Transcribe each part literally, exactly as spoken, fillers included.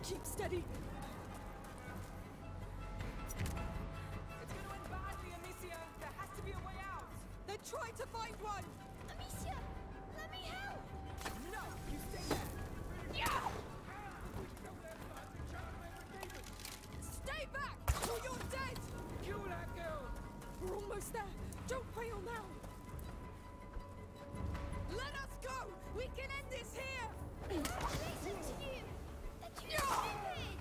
Keep steady. It's gonna end badly, Amicia. There has to be a way out. Then try to find one. Amicia, let me help. No, you stay there. Yeah! Stay back, or you're dead. Kill that girl. We're almost there. Don't fail now. Let us go. We can end this here. Listen to you. That you stupid.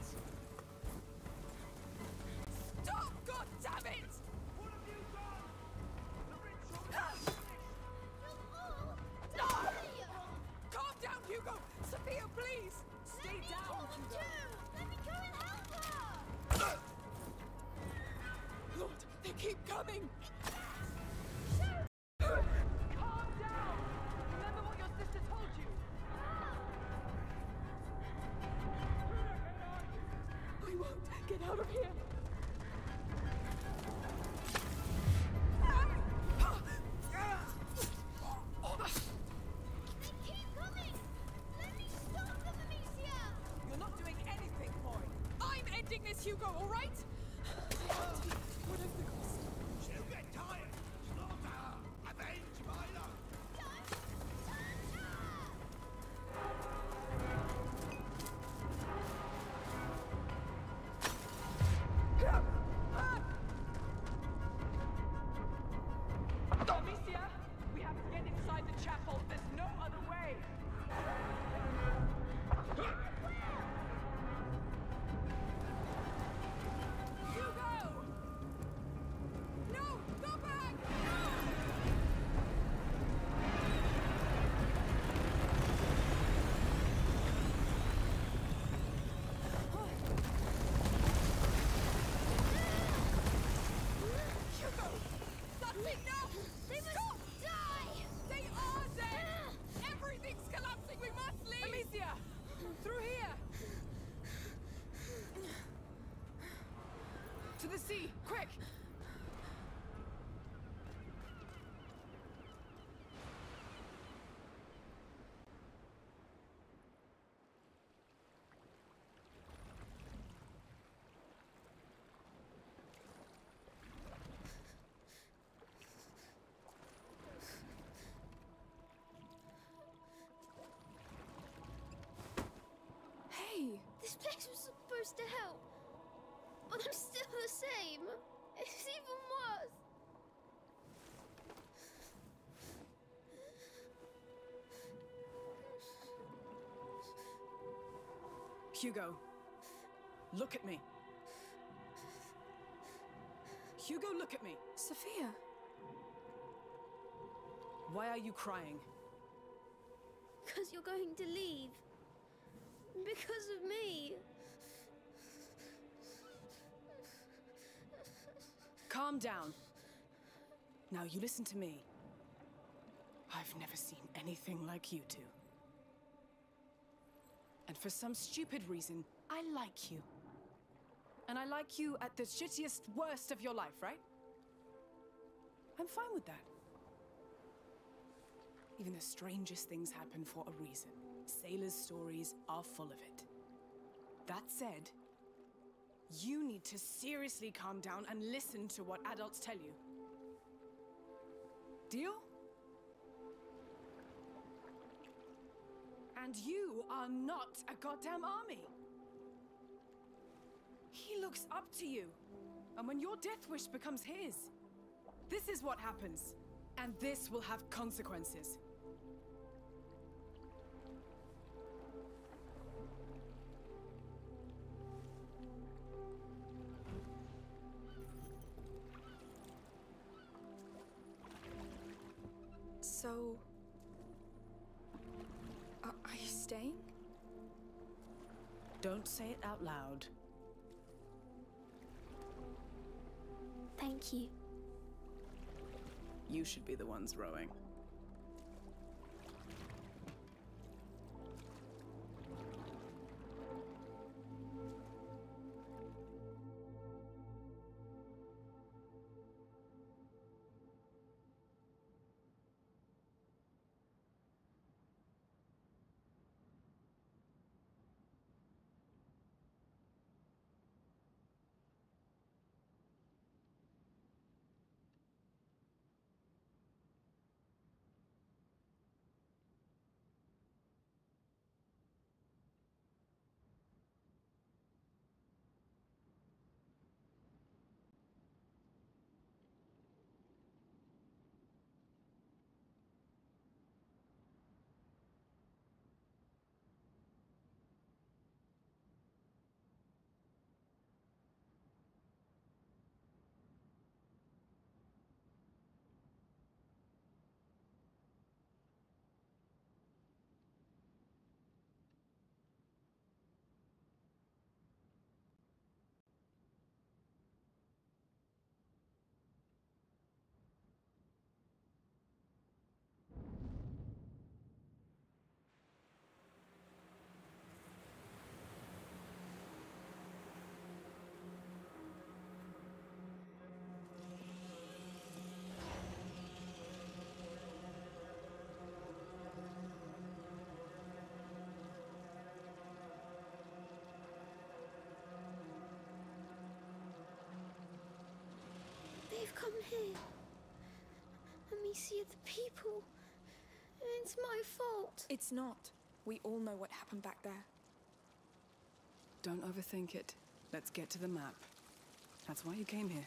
Stop! God damn it! What have you done? The ritual is You're all No! failure. Calm down, Hugo. Sophia, please. Stay Let me down, kill them Hugo. too. Let me go and help her. Lord, they keep coming. calm down. Remember what your sister told you. I won't get out of here. They keep coming. Let me stop them, Amicia. You're not doing anything, boy. I'm ending this, Hugo, all right? Whatever the cost. She'll get tired. Slaughter her. Avenge my love. Don't touch her. Amicia, we have to get inside the chapel. There's no other way. Hugo! No, go back! Hugo! That's enough! They must Stop! die. They are dead! Everything's collapsing! We must leave! Amicia, through here. To the sea, quick! Hey! This place was supposed to help, but I'm still the same. It's even worse. Hugo, look at me. Hugo, look at me. Sophia! Why are you crying? Because you're going to leave. Because of me. Calm down. Now you listen to me. I've never seen anything like you two. And for some stupid reason, I like you. And I like you at the shittiest, worst of your life, right? I'm fine with that. Even the strangest things happen for a reason. Sailors' stories are full of it. That said, you need to seriously calm down and listen to what adults tell you. Deal? And you are not a goddamn army. He looks up to you. And when your death wish becomes his, this is what happens. And this will have consequences. So... Are, are you staying? Don't say it out loud. Thank you. You should be the ones rowing. We've come here. And we see the people. It's my fault. It's not. We all know what happened back there. Don't overthink it. Let's get to the map. That's why you came here.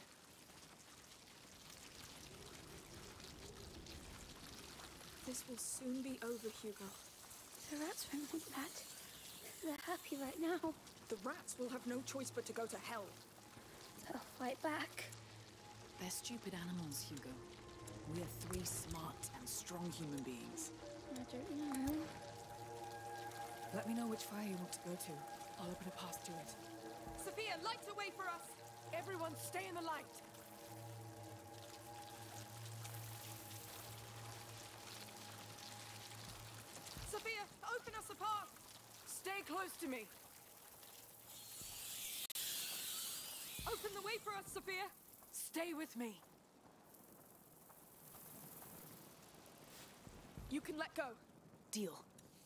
This will soon be over, Hugo. The rats won't want that. They're happy right now. The rats will have no choice but to go to hell. They'll fight back. They're stupid animals, Hugo. We are three smart and strong human beings. I don't know. Let me know which fire you want to go to. I'll open a path to it. Sophia, light a way for us! Everyone stay in the light! Sophia, open us a path! Stay close to me! Open the way for us, Sophia! Stay with me! You can let go. Deal.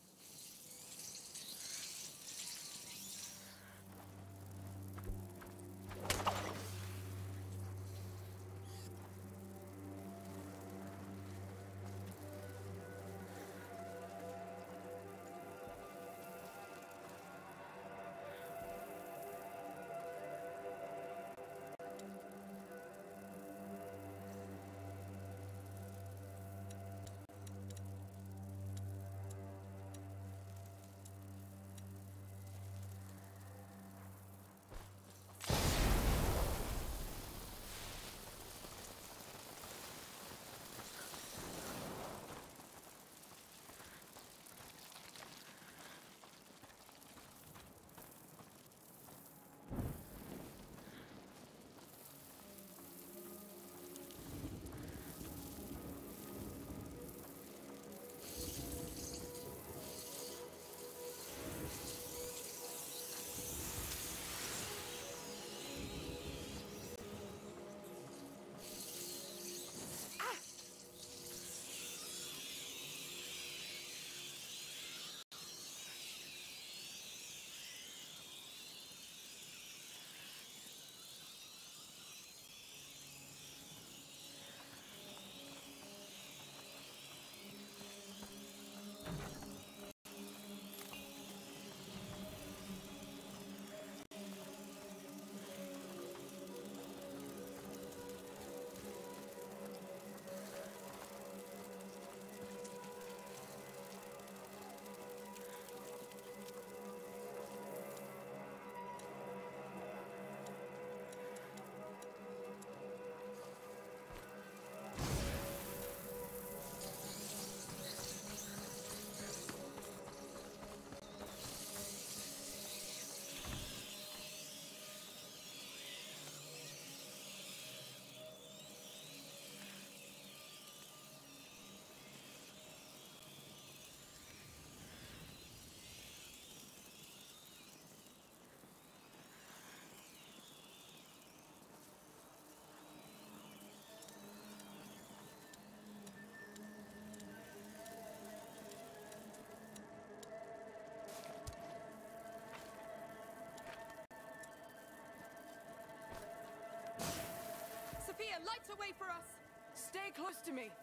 Sophia, light a way for us! Stay close to me!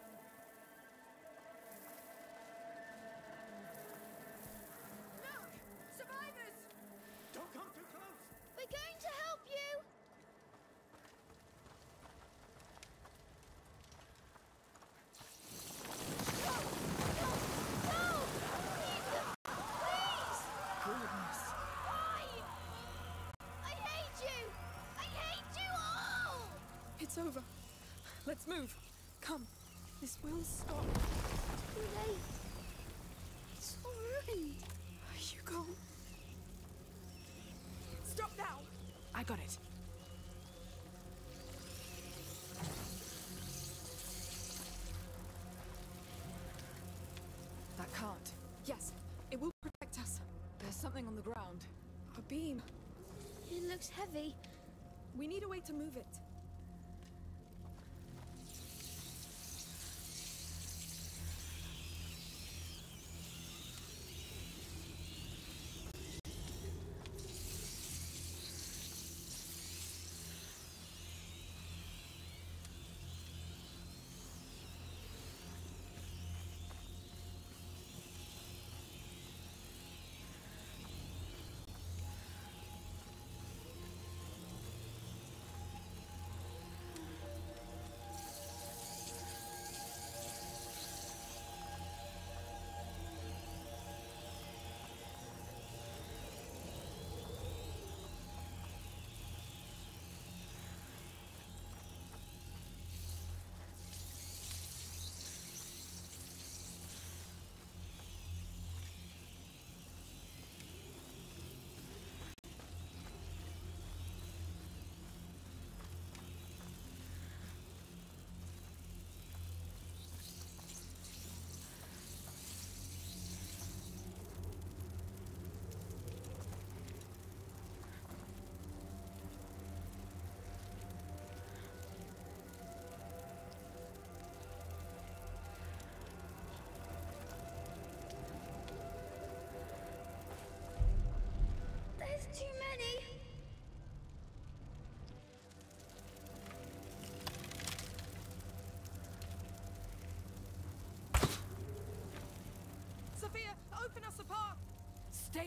Look! Survivors! Don't come too close! We're going to help you! No! No! No! Leave them! Please! Goodness. Why? I hate you! I hate you all! It's over. Let's move. Come. This will stop. Too late. It's all ruined. Hugo. Stop now! I got it. That can't. Yes, it will protect us. There's something on the ground. A beam. It looks heavy. We need a way to move it.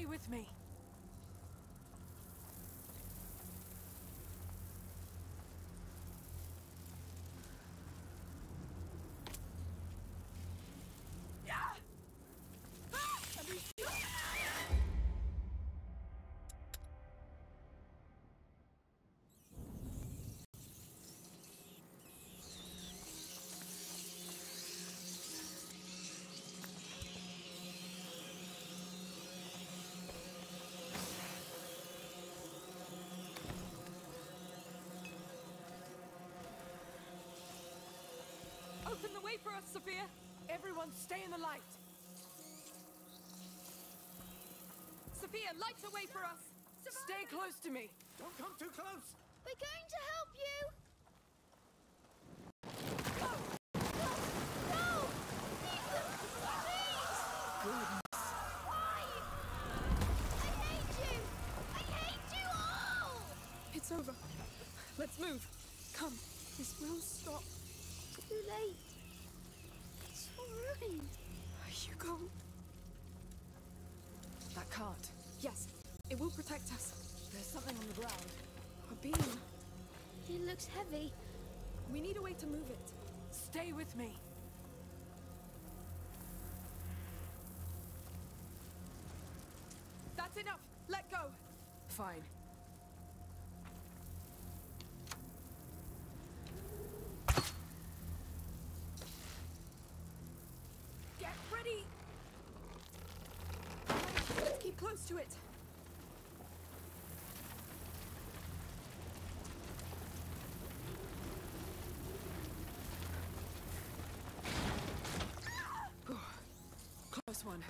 with me. Open the way for us, Sophia! Everyone stay in the light. Sophia, light the way for us! Stay close to me. Don't come too close! We're going to help you! Go! No! Ethan, please! Why? I hate you! I hate you all! It's over. Let's move. Come, this will stop. Too late. It's all ruined. Hugo. That cart. Yes, it will protect us. There's something on the ground. A beam. It looks heavy. We need a way to move it. Stay with me. That's enough. Let go. Fine. Get ready. Let's keep close to it. Close one.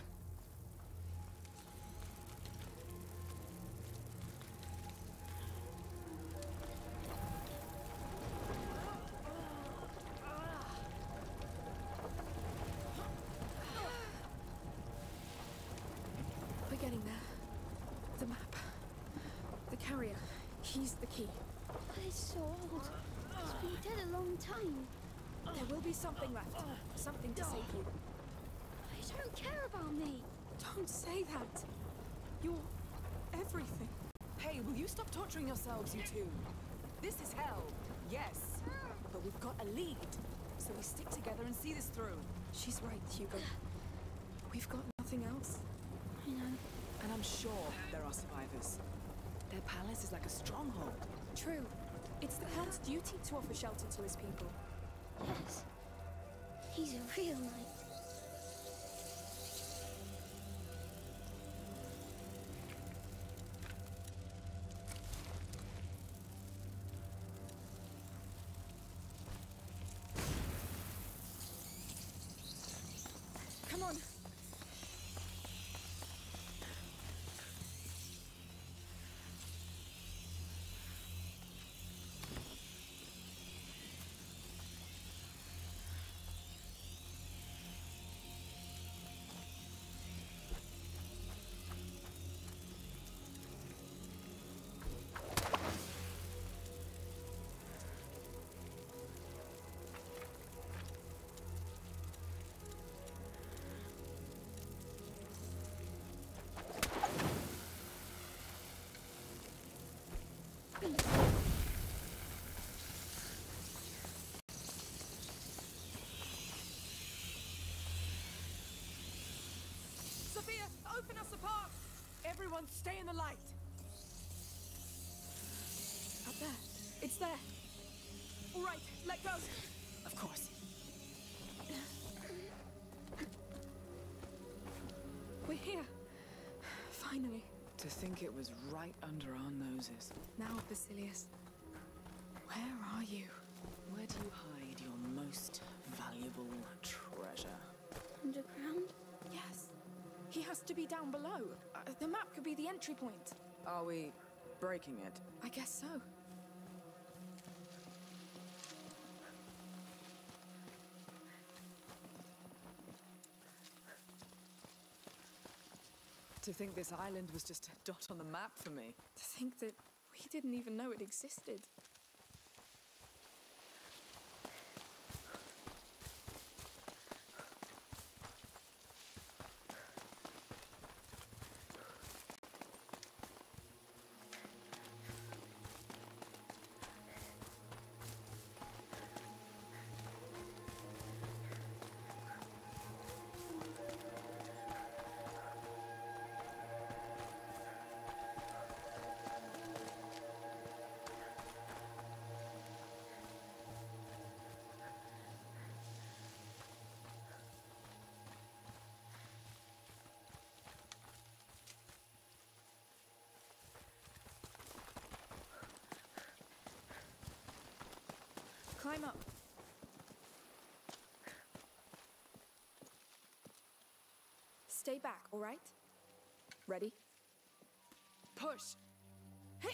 We're getting there. The map. The carrier. He's the key. But it's so old. It's been dead a long time. There will be something left. Something to save you. They don't care about me. Don't say that. You're everything. Hey, will you stop torturing yourselves, you two? This is hell. Yes. But we've got a lead. So we stick together and see this through. She's right, Hugo. We've got nothing else. I know. And I'm sure there are survivors. Their palace is like a stronghold. True. It's the Hound's duty to offer shelter to his people. Yes. He's a real knight. Come on. Sophia, open us a path! Everyone stay in the light! Up there. It's there. All right, let go! Of course. We're here. Finally. To think it was right under our noses. Now, Basilius. Where are you? Where do you hide your most valuable treasure? Underground? Yes. He has to be down below. Uh, the map could be the entry point. Are we breaking it? I guess so. To think this island was just a dot on the map for me. To think that we didn't even know it existed. climb up. Stay back, all right? Ready? Push! Hey!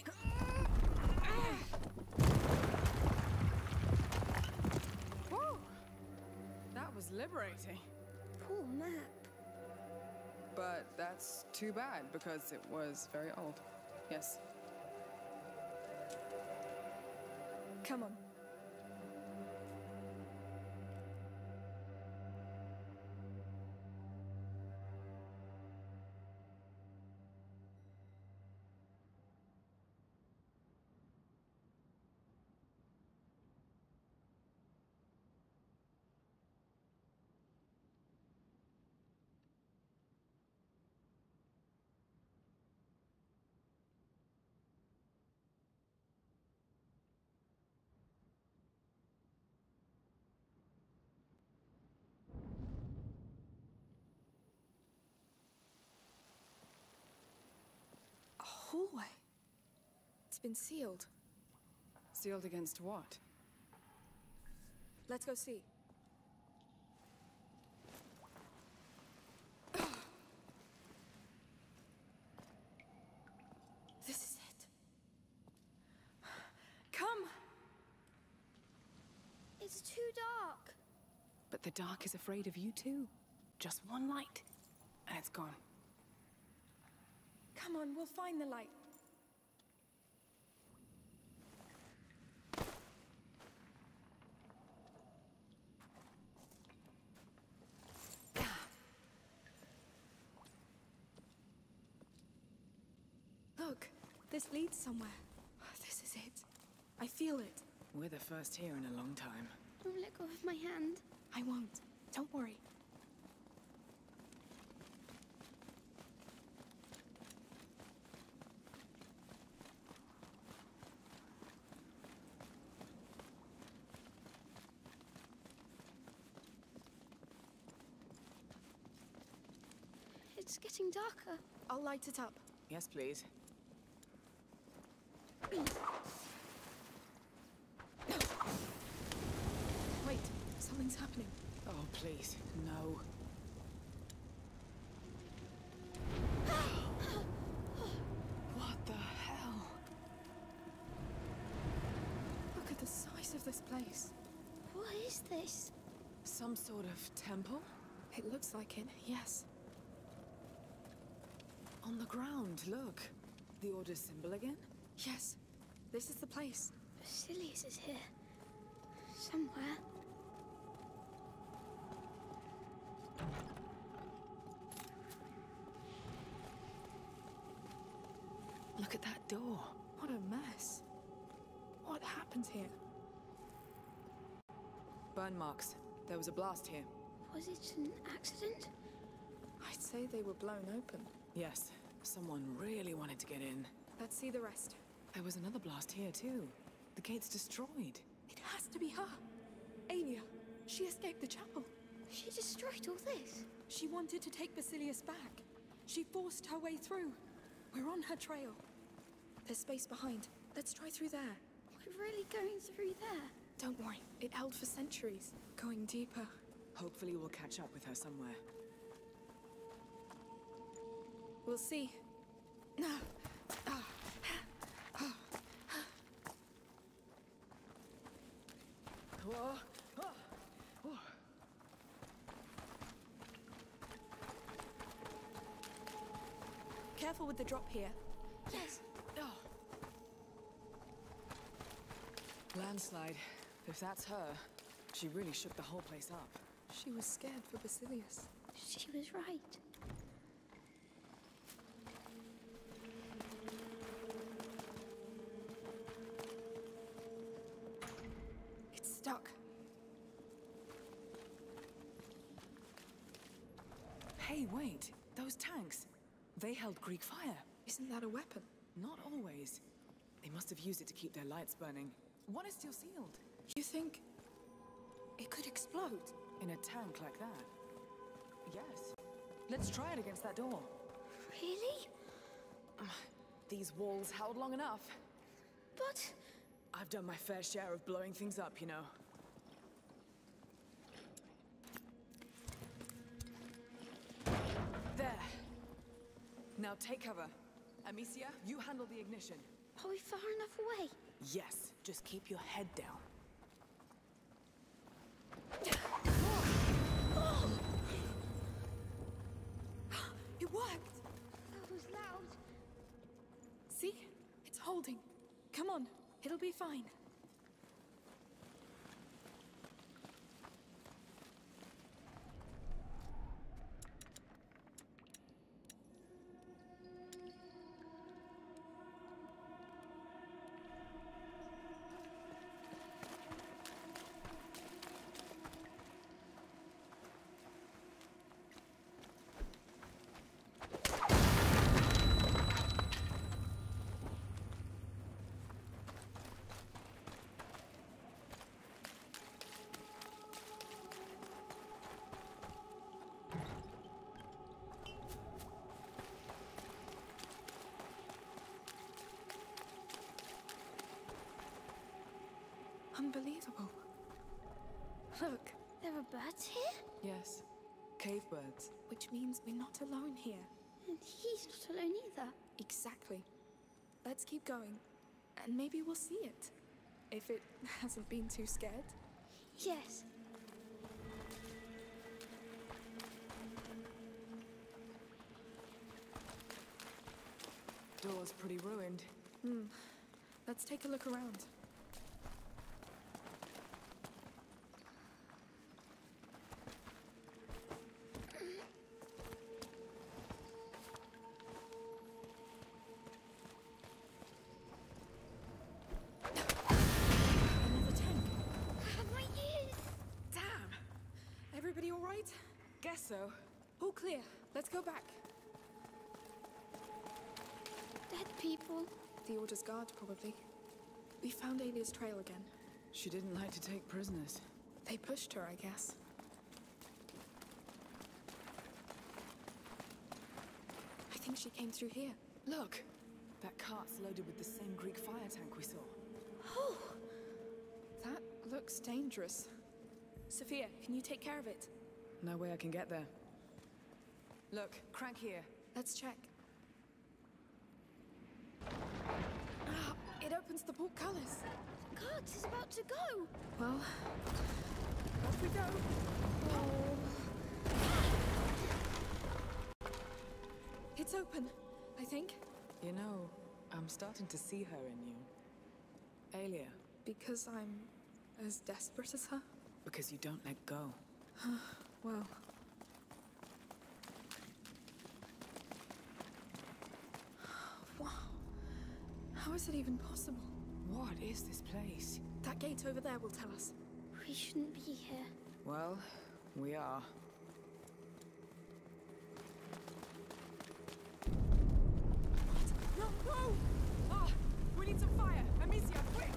Whoa! That was liberating. Poor map. But that's too bad, because it was very old. Yes. Come on. Hallway. It's been sealed. Sealed against what? Let's go see. This is it. Come! It's too dark. But the dark is afraid of you too. Just one light, and it's gone. Come on, we'll find the light. Look, this leads somewhere. This is it. I feel it. We're the first here in a long time. Don't let go of my hand. I won't. Don't worry. It's getting darker. I'll light it up. Yes, please. Wait, something's happening. Oh, please, no. What the hell? Look at the size of this place. What is this? Some sort of temple? It looks like it, yes. On the ground, look. The Order's symbol again? Yes, this is the place. Basilius is here. Somewhere. Look at that door. What a mess. What happened here? Burn marks. There was a blast here. Was it an accident? I'd say they were blown open. Yes, someone really wanted to get in. Let's see the rest. There was another blast here, too. The gate's destroyed. It has to be her. Aelia. She escaped the chapel. She destroyed all this. She wanted to take Basilius back. She forced her way through. We're on her trail. There's space behind. Let's try through there. We're really going through there. Don't worry. It held for centuries. Going deeper. Hopefully we'll catch up with her somewhere. We'll see. No. Ah. Whoa. Oh. Oh. Careful with the drop here. Yes. Oh. Landslide. If that's her, she really shook the whole place up. She was scared for Basilius. She was right. It's stuck. Hey, wait. Those tanks. They held Greek fire. Isn't that a weapon? Not always. They must have used it to keep their lights burning. One is still sealed. You think it could explode? In a tank like that? Yes. Let's try it against that door. Really? These walls held long enough. But... I've done my fair share of blowing things up, you know. Now take cover. Amicia, you handle the ignition. Are we far enough away? Yes, just keep your head down. It worked! That was loud. See? It's holding. Come on, it'll be fine. Unbelievable. Look, There are birds here? Yes. Cave birds. which means we're not alone here. And he's not alone either. Exactly. Let's keep going, and maybe we'll see it. If it hasn't been too scared. Yes. Door's pretty ruined. Hmm. Let's take a look around. Another tank. My ears! Damn! Everybody all right? Guess so. All clear. Let's go back. Dead people. The Order's guard, probably. We found Alia's trail again. She didn't like to take prisoners. They pushed her, I guess. I think she came through here. Look! That cart's loaded with the same Greek fire tank we saw. Oh! That looks dangerous. Sophia, can you take care of it? No way I can get there. Look, crank here. Let's check. Ah, it opens the portcullis. The cart is about to go! Well, off we go. Oh. It's open, I think. You know, I'm starting to see her in you. Alia, Because I'm as desperate as her? because you don't let go. Well... Wow. How is it even possible? What is this place? That gate over there will tell us. We shouldn't be here. Well, we are. No, no! Ah! We need some fire! Amicia, quick!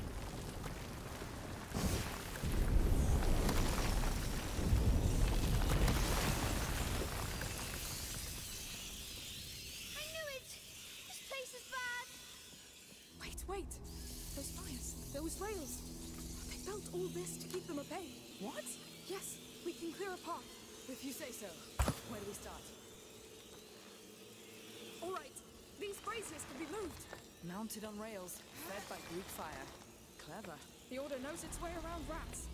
I knew it! This place is bad! Wait, wait! Those fires, those rails. They built all this to keep them at bay. What? Yes, we can clear a path. If you say so. Where do we start? All right, these braziers can be moved. Mounted on rails, fed by Greek fire. Clever. The Order knows its way around rats.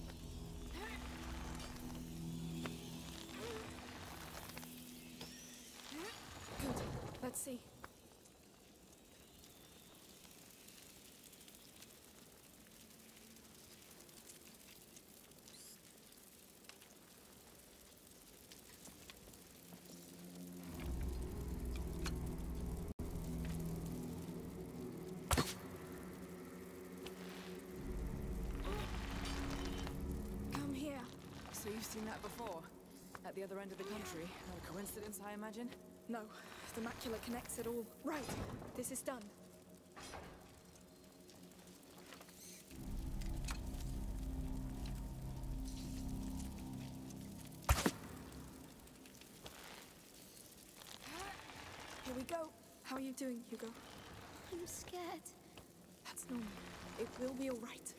Good. Let's see. Come here. So you've seen that before? At the other end of the country? No coincidence, I imagine? No, the macula connects it all. Right, this is done. Here we go. How are you doing, Hugo? I'm scared. That's normal. It will be all right.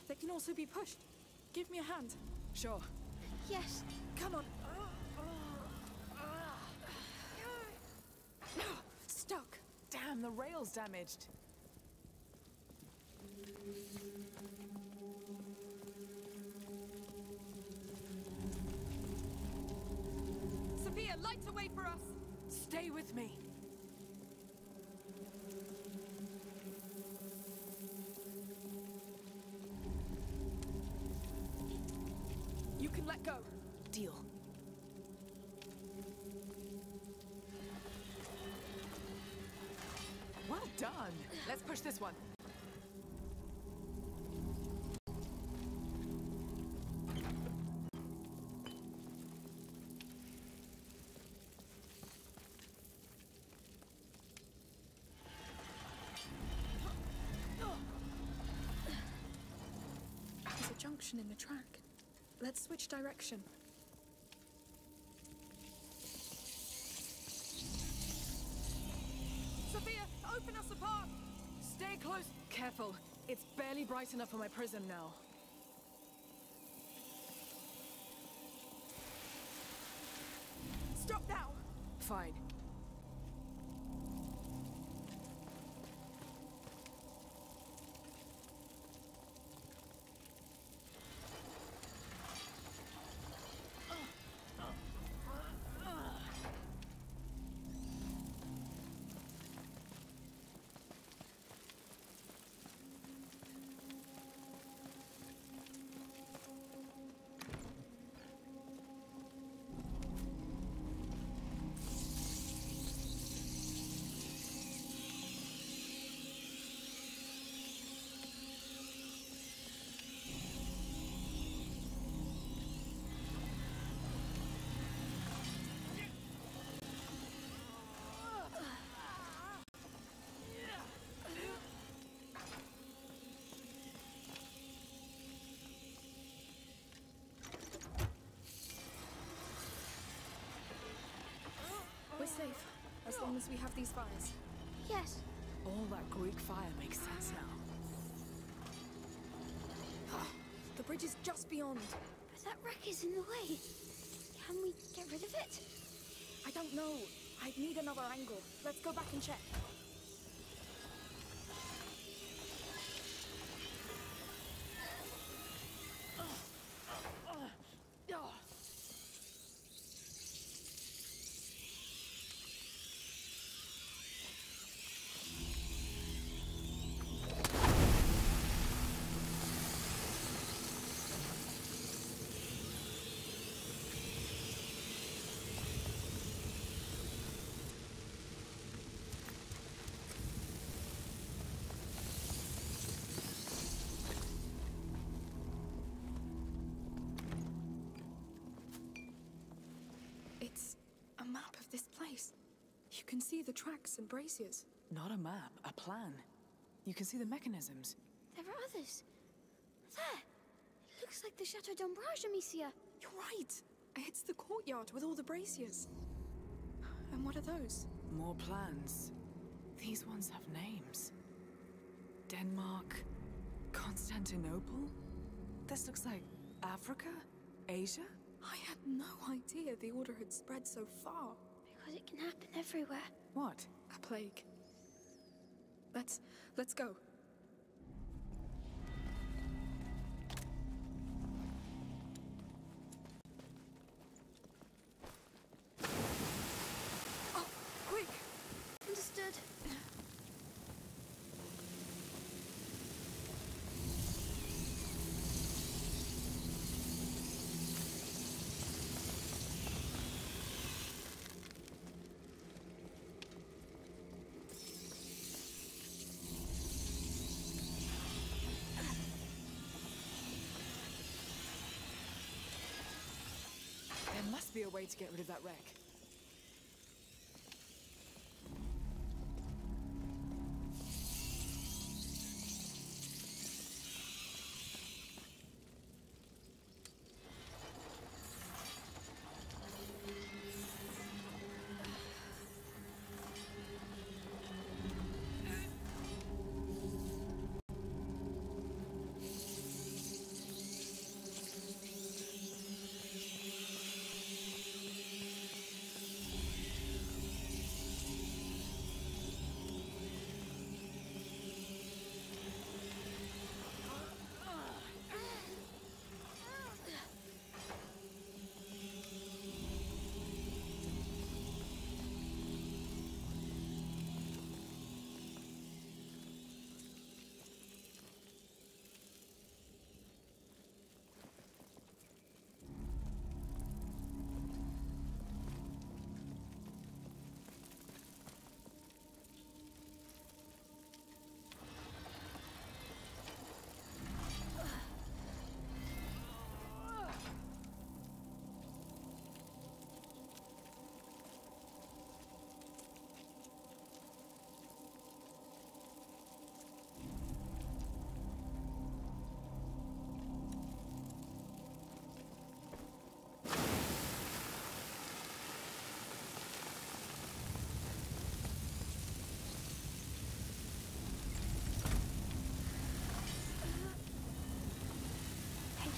They can also be pushed. Give me a hand. Sure. Yes. Come on. Stuck. Damn, the rail's damaged. Sophia, light a way for us. Stay with me. You can let go. Deal. Well done. Let's push this one. There's a junction in the track. Let's switch direction. Sophia, open us a path! Stay close. Careful. It's barely bright enough for my prism now. Stop now! Fine. We're safe, as long as we have these fires. Yes. All that Greek fire makes sense now. The bridge is just beyond. But that wreck is in the way. Can we get rid of it? I don't know. I'd need another angle. Let's go back and check. It's a map of this place. You can see the tracks and braziers. Not a map, a plan. You can see the mechanisms. There are others. There. It looks like the Chateau d'Ombrage, Amicia. You're right. It's the courtyard with all the braziers. And what are those? More plans. These ones have names. Denmark, Constantinople? This looks like Africa? Asia? I had no idea the order had spread so far. Because it can happen everywhere. What? A plague. Let's... let's go. Oh, quick! Understood. There must be a way to get rid of that wreck.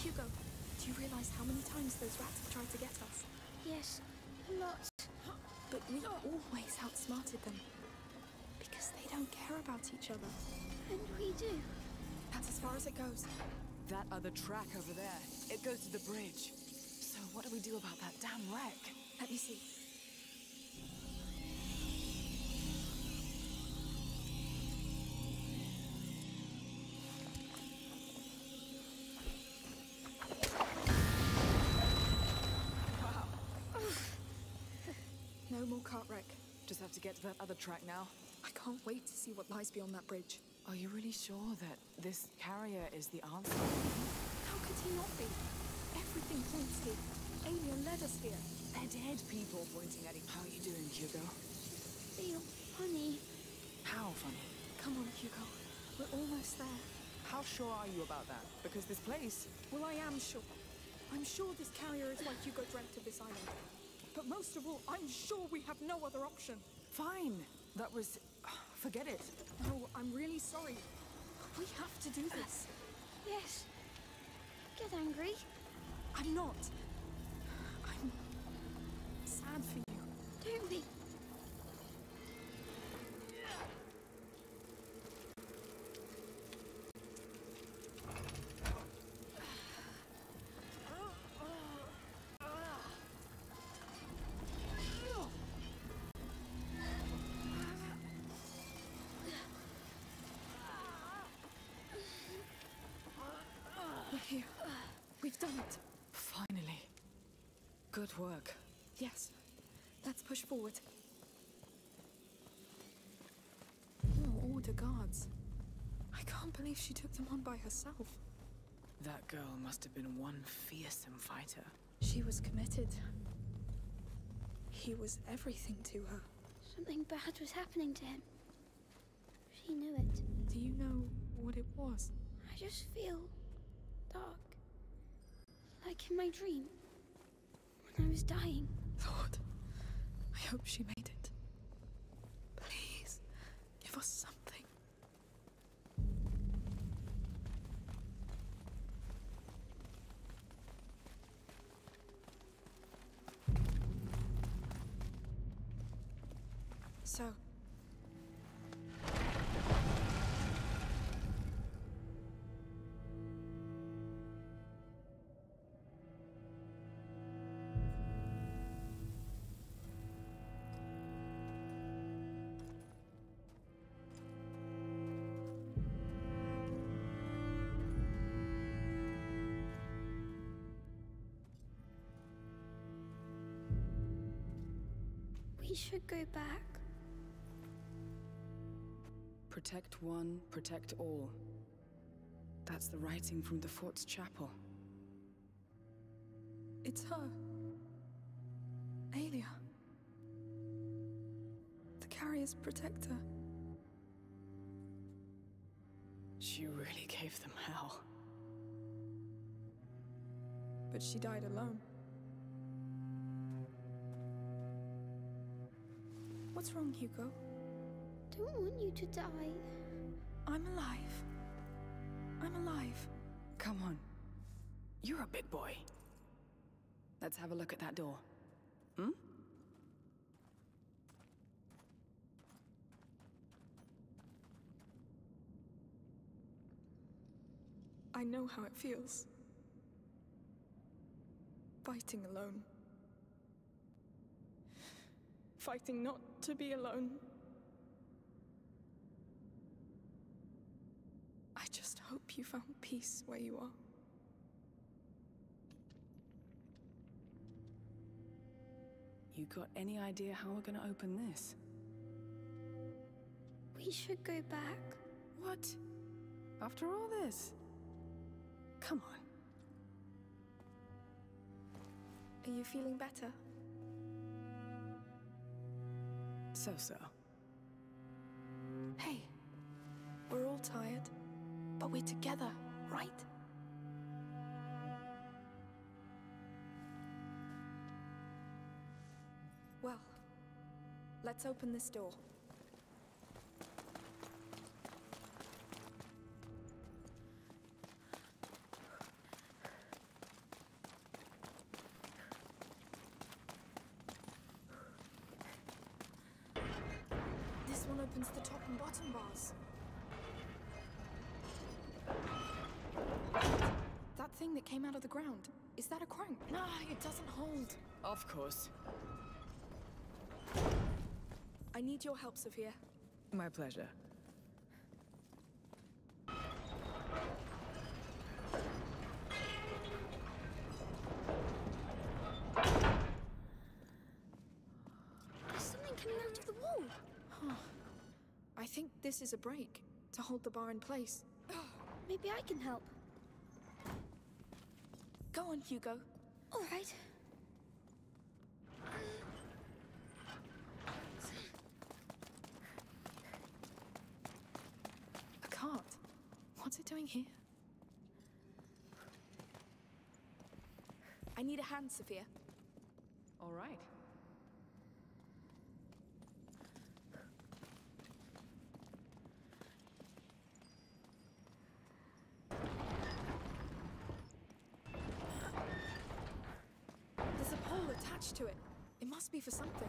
Hugo, do you realize how many times those rats have tried to get us? Yes, a lot. But we always outsmarted them. Because they don't care about each other. And we do. That's as far as it goes. That other track over there, it goes to the bridge. So what do we do about that damn wreck? Let me see. No more cart wreck. Just have to get to that other track now. I can't wait to see what lies beyond that bridge. Are you really sure that this carrier is the answer? How could he not be? Everything points here. Alien led us here. They're dead people pointing at him. How are you doing, Hugo? Feel funny. How funny? Come on, Hugo. We're almost there. How sure are you about that? Because this place... Well, I am sure. I'm sure this carrier is why Hugo dreamt of this island. But most of all, I'm sure we have no other option. Fine. That was... Forget it. No, I'm really sorry. We have to do this. Yes. Get angry. I'm not. I'm sad for you. Don't be. We're here. We've done it. Finally. Good work. Yes. Let's push forward. More Order guards. I can't believe she took them on by herself. That girl must have been one fearsome fighter. She was committed. He was everything to her. Something bad was happening to him. She knew it. Do you know what it was? I just feel dark. Like in my dream. When I was dying. Lord, I hope she made it. Please, give us something. So... We should go back. Protect one, protect all. That's the writing from the fort's chapel. It's her. Aelia. The carrier's protector. She really gave them hell. But she died alone. What's wrong, Hugo? Don't want you to die. I'm alive. I'm alive. Come on. You're a big boy. Let's have a look at that door. Hmm? I know how it feels. Fighting alone. Fighting not to be alone. I just hope you found peace where you are. You got any idea how we're gonna open this? We should go back. What? After all this? Come on. Are you feeling better? So-so. Hey, we're all tired, but we're together, right? Well, let's open this door. opens the top and bottom bars. That thing that came out of the ground, is that a crank? Nah, it doesn't hold. Of course. I need your help, Sophia. My pleasure. There's something coming out of the wall. Huh. I think this is a brake to hold the bar in place. Maybe I can help. Go on, Hugo. All right. A cart. What's it doing here? I need a hand, Sophia. All right. There's a pole attached to it. It must be for something.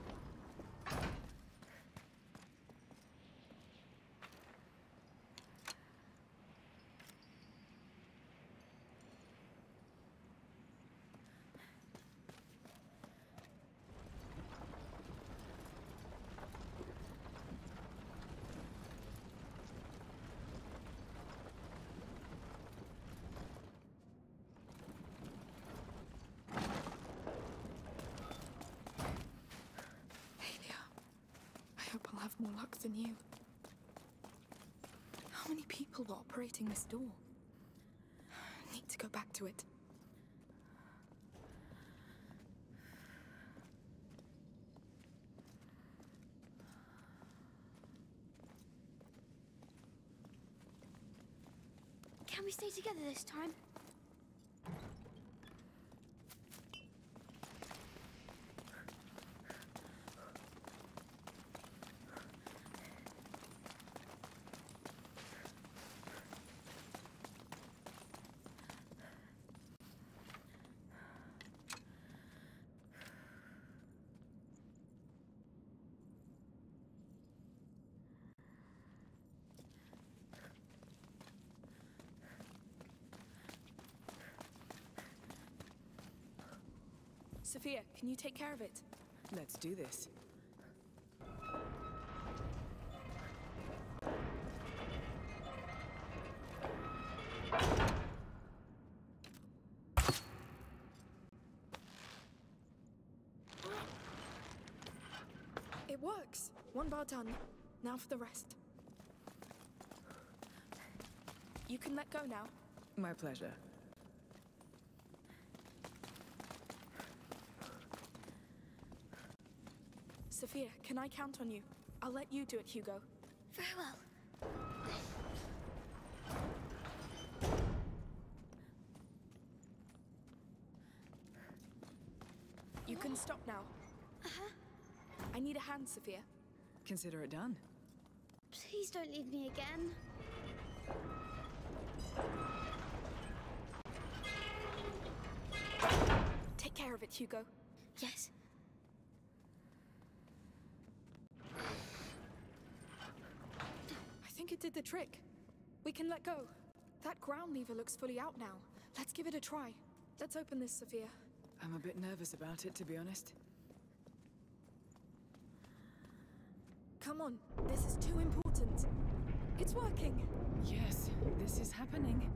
I hope I'll have more luck than you. How many people were operating this door? Need to go back to it. Can we stay together this time? Sophia, can you take care of it? Let's do this. It works. One bar done. Now for the rest. You can let go now. My pleasure. Sophia, can I count on you? I'll let you do it, Hugo. Very well. You can stop now. Uh-huh. I need a hand, Sophia. Consider it done. Please don't leave me again. Take care of it, Hugo. Yes. I think it did the trick. We can let go. That ground lever looks fully out now. Let's give it a try. Let's open this, Sophia. I'm a bit nervous about it, to be honest. Come on, this is too important. It's working. Yes, this is happening.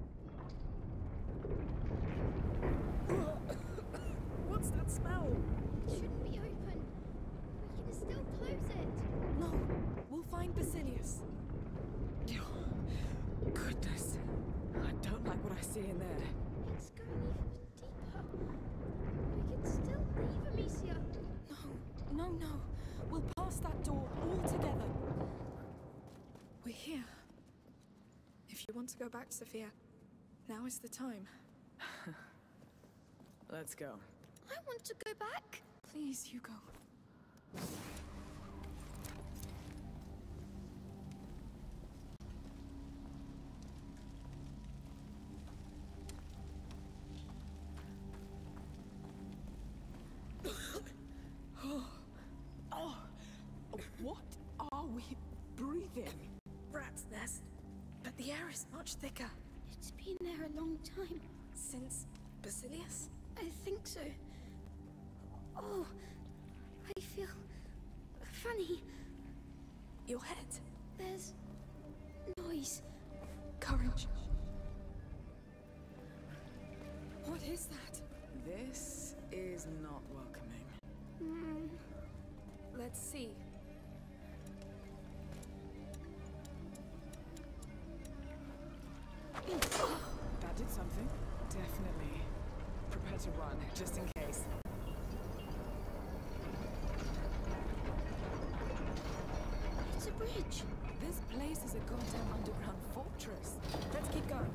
What's that smell? It shouldn't be open. We can still close it. No, we'll find Basilius. Goodness. I don't like what I see in there. It's going even deeper. We can still leave Amicia. No, no, no. We'll pass that door all together. We're here. If you want to go back, Sophia, now is the time. Let's go. I want to go back. Please, Hugo. Oh, what are we air is much thicker. It's been there a long time. Since Basilius? I think so. Oh, I feel funny. Your head? There's noise. Courage. What is that? This is not welcoming. Mm. Let's see. That did something. Definitely. Prepare to run, just in case. It's a bridge. This place is a goddamn underground fortress. Let's keep going.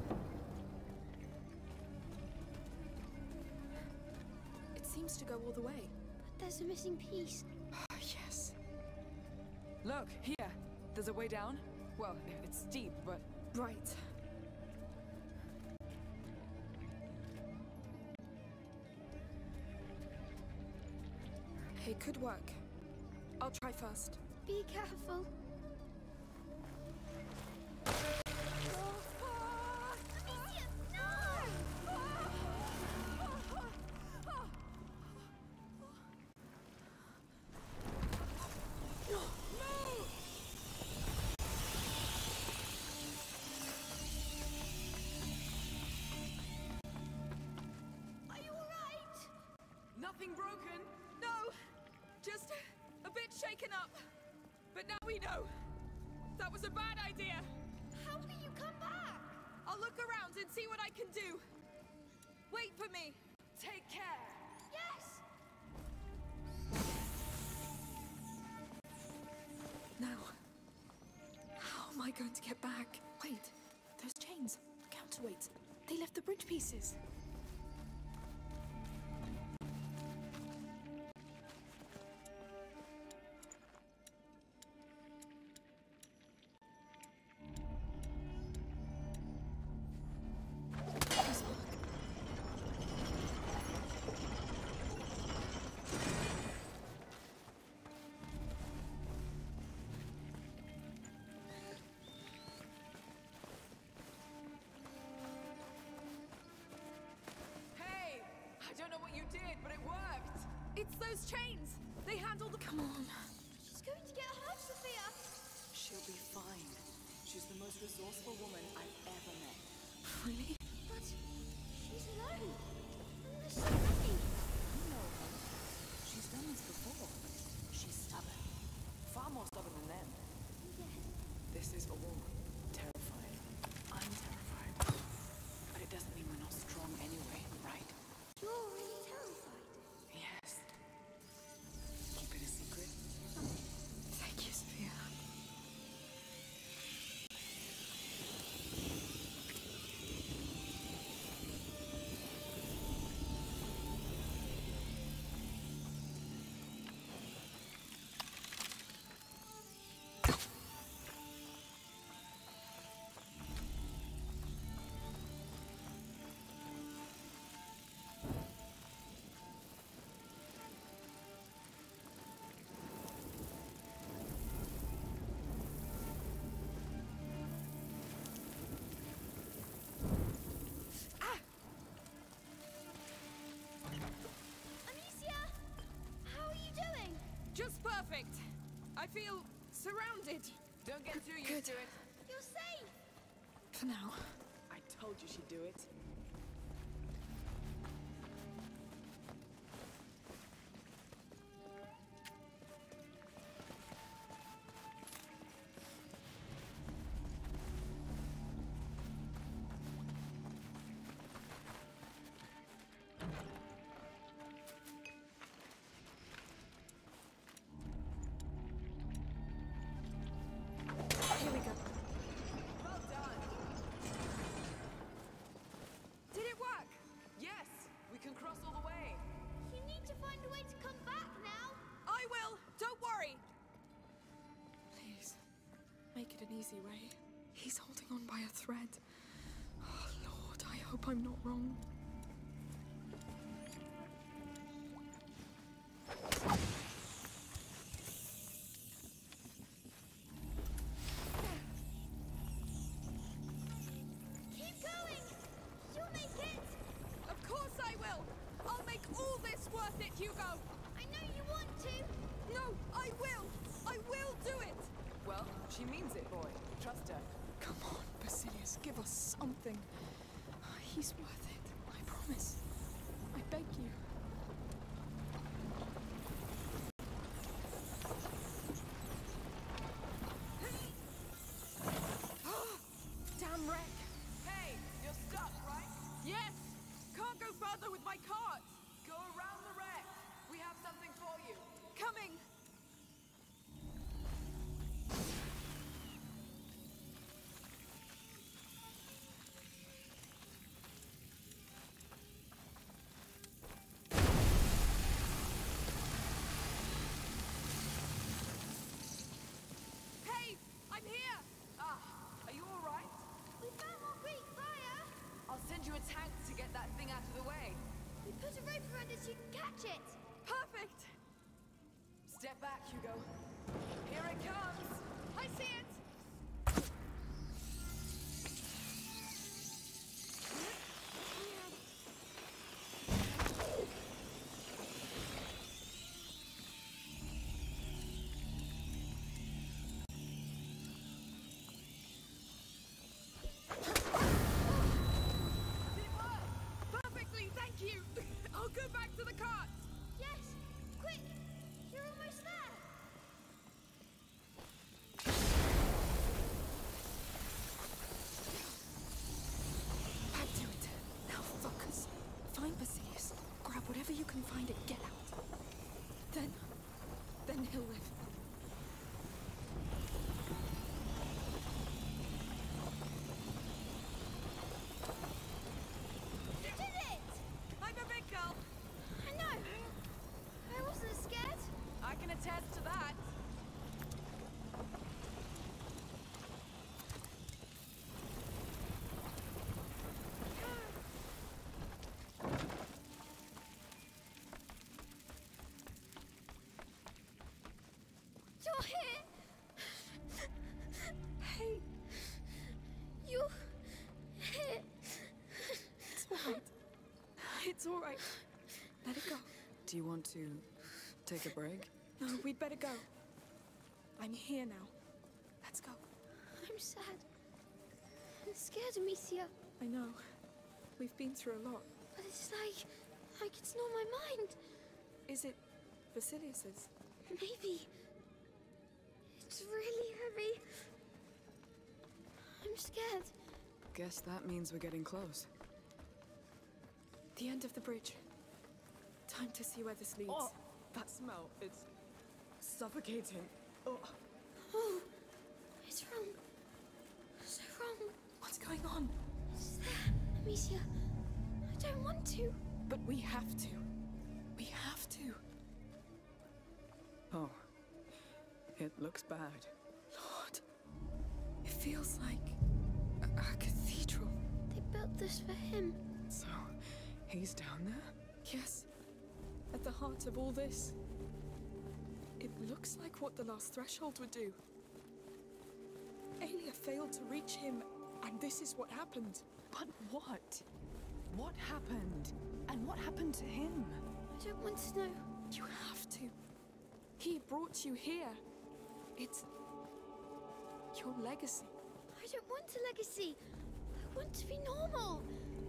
It seems to go all the way. But there's a missing piece. Yes. Look, here. There's a way down. Well, it's steep, but... Right. It could work. I'll try first. Be careful. Nothing broken? No! Just a bit shaken up. But now we know. That was a bad idea. How will you come back? I'll look around and see what I can do. Wait for me. Take care! Yes! Now, how am I going to get back? Wait, those chains, counterweights, they left the bridge pieces. I don't know what you did, but it worked! It's those chains! They handle the... Come on. She's going to get hurt, Sophia! She'll be fine. She's the most resourceful woman I've ever met. Really? But she's alone. And there's so many. You know her. She's done this before. She's stubborn. Far more stubborn than them. Yes. This is all terrifying. I'm terrified. But it doesn't mean we're not strong anyway, right? You're really terrified. Yes. Keep it a secret. Thank you, Sophia. Amicia! How are you doing? Just perfect. I feel surrounded. Don't get too used Good. to it. You're safe! For now. I told you she'd do it. Here we go. Well done! Did it work? Yes! We can cross all the way! You need to find a way to come back now. I will. Don't worry. Please, make it an easy way. He's holding on by a thread. Oh, Lord, I hope I'm not wrong. worth it, Hugo! I know you want to! No, I will! I will do it! Well, she means it, boy. Trust her. Come on, Basilius, give us something. He's worth it, I promise. I beg you. Damn wreck! Hey, you're stuck, right? Yes! Can't go further with my cart! Go around the wreck. We have something for you. Coming! Hey! I'm here! Ah, are you all right? We found more Greek fire! I'll send you a tank to get that thing out of the way. We put a rope around it so you can catch it! Perfect! Step back, Hugo. Here it comes. I see it! Did it work? Perfectly, thank you! I'll go back to the cart! Yes! Quick! You're almost there! Back to it. Now focus. Find Basilius. Grab whatever you can find and get out. Then... then he'll live. You did it! I'm a big girl! I know! I wasn't scared. I can attest to that. You're here! Hey, You're here! it's alright. It's alright. Let it go. Do you want to take a break? No, we'd better go. I'm here now. Let's go. I'm sad. I'm scared, Amicia. I know. We've been through a lot. But it's like... like it's not my mind. Is it Basilius's? Maybe. It's really heavy. I'm scared. Guess that means we're getting close. The end of the bridge. Time to see where this leads. Oh, that smell. It's suffocating. Oh. Oh, it's wrong. So wrong. What's going on? It's there, Amicia. I don't want to. But we have to. We have to. Oh. It looks bad. Lord. It feels like a, a cathedral. They built this for him. So, he's down there? Yes. At the heart of all this. It looks like what the last threshold would do. Aelia failed to reach him, and this is what happened. But what? What happened? And what happened to him? I don't want to know. You have to. He brought you here. It's your legacy. I don't want a legacy. I want to be normal.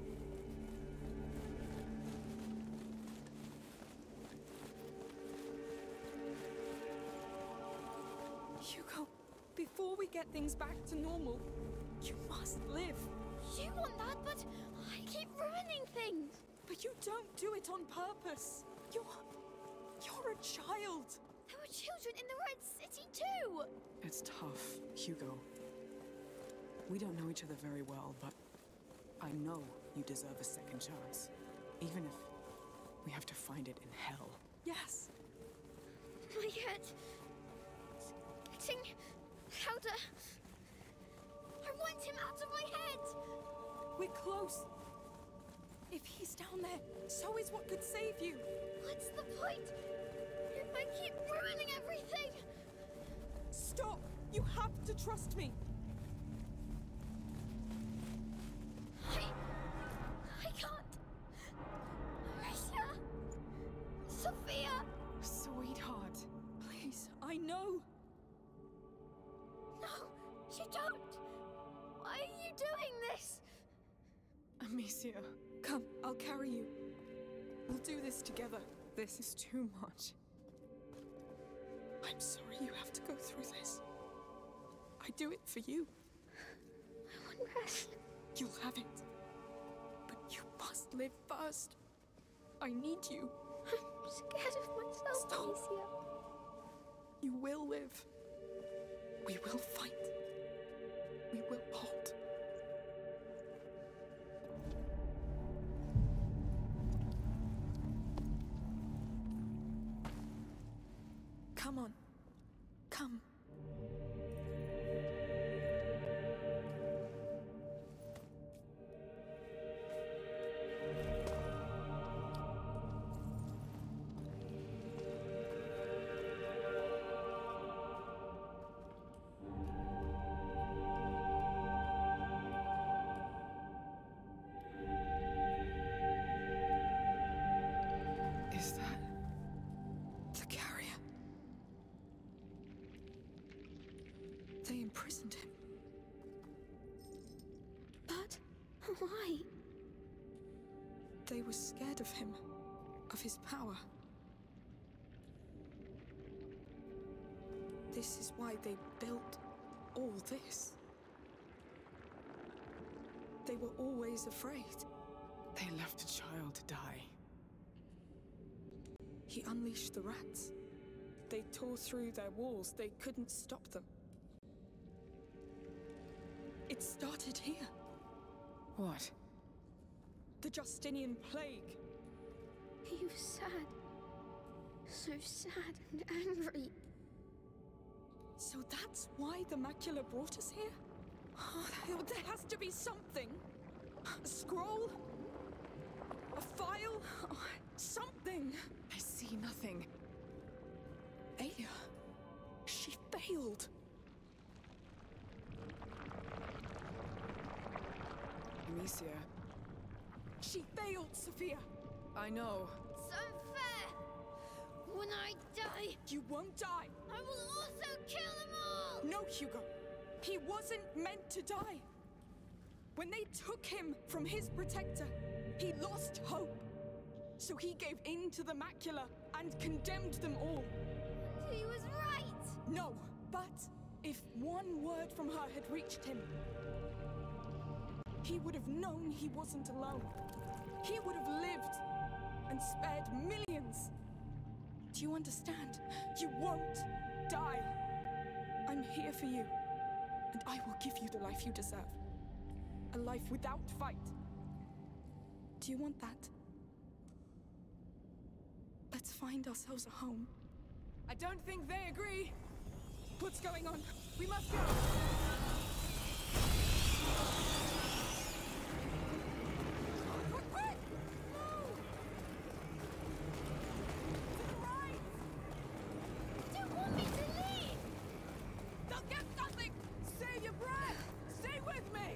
Hugo, before we get things back to normal, you must live. You want that, but I keep ruining things. But you don't do it on purpose. You're... you're a child. There were children in the Red City too. It's tough, Hugo. We don't know each other very well, but I know you deserve a second chance. Even if we have to find it in hell. Yes. My head. It's getting louder. I want him out of my head. We're close. If he's down there, so is what could save you. What's the point? If I keep ruining everything. Stop! You have to trust me. I... I can't. Alicia! Sophia! Sweetheart. Please, I know. No, you don't! Why are you doing this? Amicia, Come, I'll carry you. We'll do this together. this is too much. I'm sorry you have to go through this. I do it for you. I want rest. You'll have it. But you must live first. I need you. I'm scared of myself, Stop. Amicia. You will live. We will fight. We will hold. Come on. Come. Is that... The carrier. They imprisoned him. But why? They were scared of him, of his power. This is why they built all this. They were always afraid. They left a child to die. He unleashed the rats. They tore through their walls. They couldn't stop them. It started here. What? The Justinian plague. He was sad. So sad and angry. So that's why the macula brought us here? Oh, there- there has to be something. A scroll? A file? Oh, something. I see nothing. Aya. She failed. Amicia, She failed, Sophia. I know. It's unfair! When I die, You won't die. I will also kill them all! No, Hugo. He wasn't meant to die. When they took him from his protector, he lost hope. So he gave in to the macula and condemned them all. He was right! No, but if one word from her had reached him, he would have known he wasn't alone. He would have lived and spared millions. Do you understand? You won't die. I'm here for you, and I will give you the life you deserve. A life without fight. Do you want that? Let's find ourselves a home. I don't think they agree. What's going on? We must go. Quick, quick! Move! To the right! You don't want me to leave! They'll get nothing! Save your breath. Stay with me.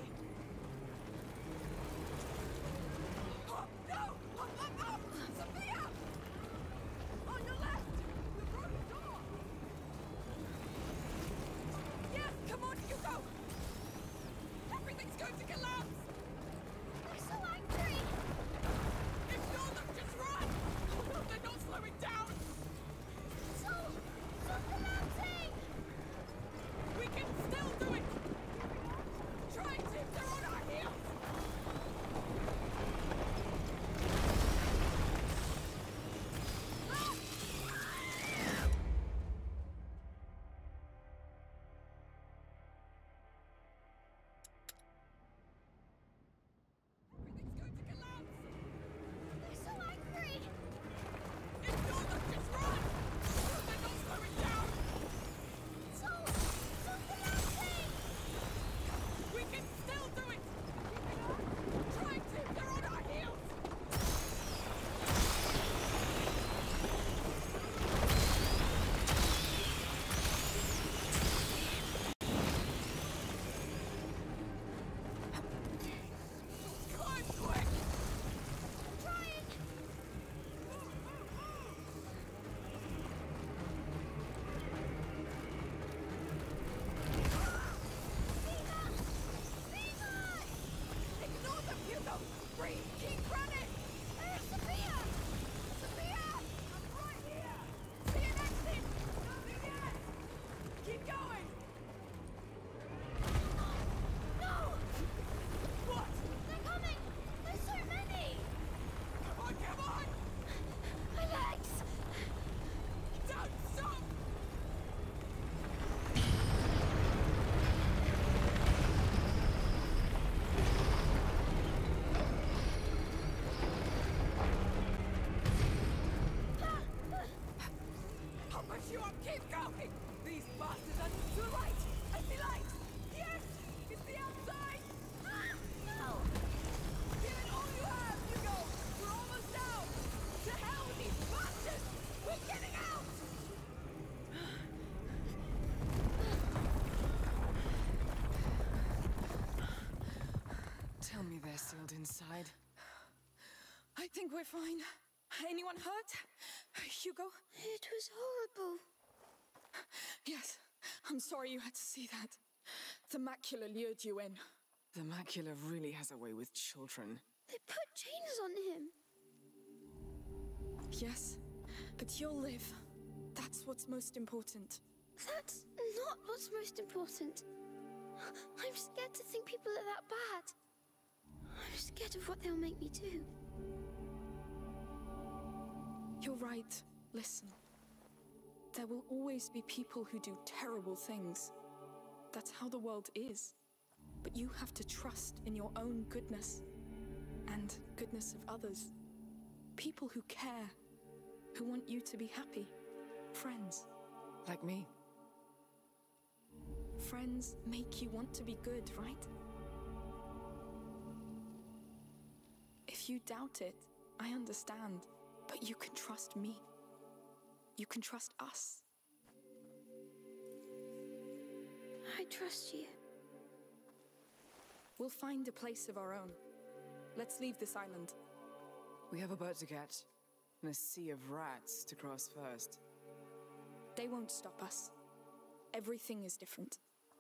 Oh, no! Oh, oh, oh! Sophia! On your left! The broken door! Yes, come on, Hugo! We're fine. Anyone hurt? Hugo? It was horrible. Yes. I'm sorry you had to see that. The macula lured you in. The macula really has a way with children. They put chains on him. Yes, but you'll live. That's what's most important. That's not what's most important. I'm scared to think people are that bad. I'm scared of what they'll make me do. You're right. Listen. There will always be people who do terrible things. That's how the world is. But you have to trust in your own goodness. And goodness of others. People who care. Who want you to be happy. Friends. Like me. Friends make you want to be good, right? If you doubt it, I understand. But you can trust me. You can trust us. I trust you. We'll find a place of our own. Let's leave this island. We have a boat to catch, and a sea of rats to cross first. They won't stop us. Everything is different.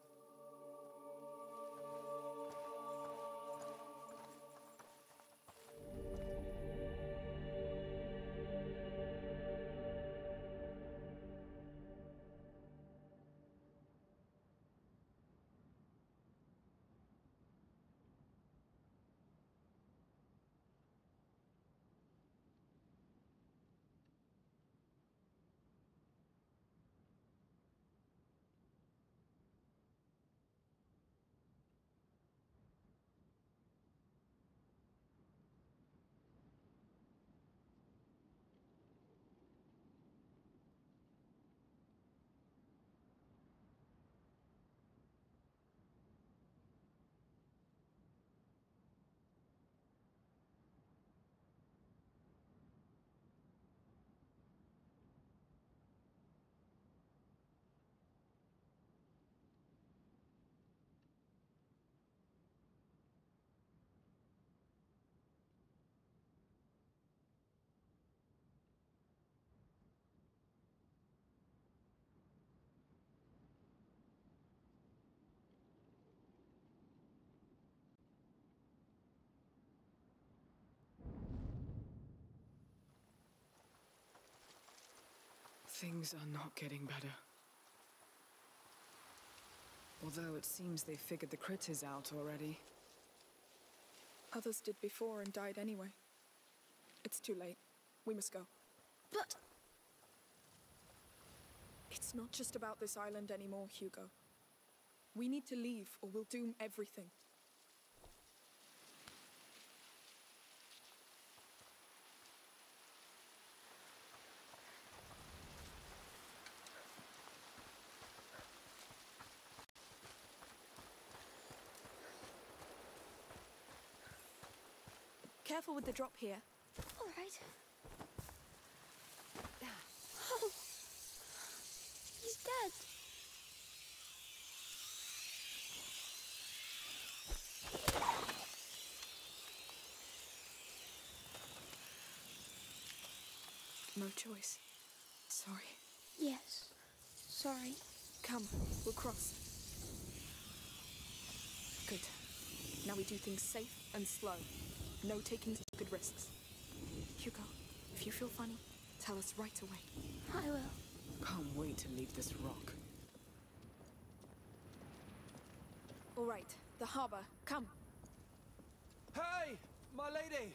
Things are not getting better. Although it seems they figured the critters out already. Others did before and died anyway. It's too late. We must go. But... It's not just about this island anymore, Hugo. We need to leave, or we'll doom everything. Careful with the drop here. All right. Oh. He's dead. No choice. Sorry. Yes. Sorry. Come, we'll cross. Good. Now we do things safe and slow. No taking stupid risks. Hugo, if you feel funny, tell us right away. I will. Can't wait to leave this rock. All right, the harbor. Come. Hey, my lady!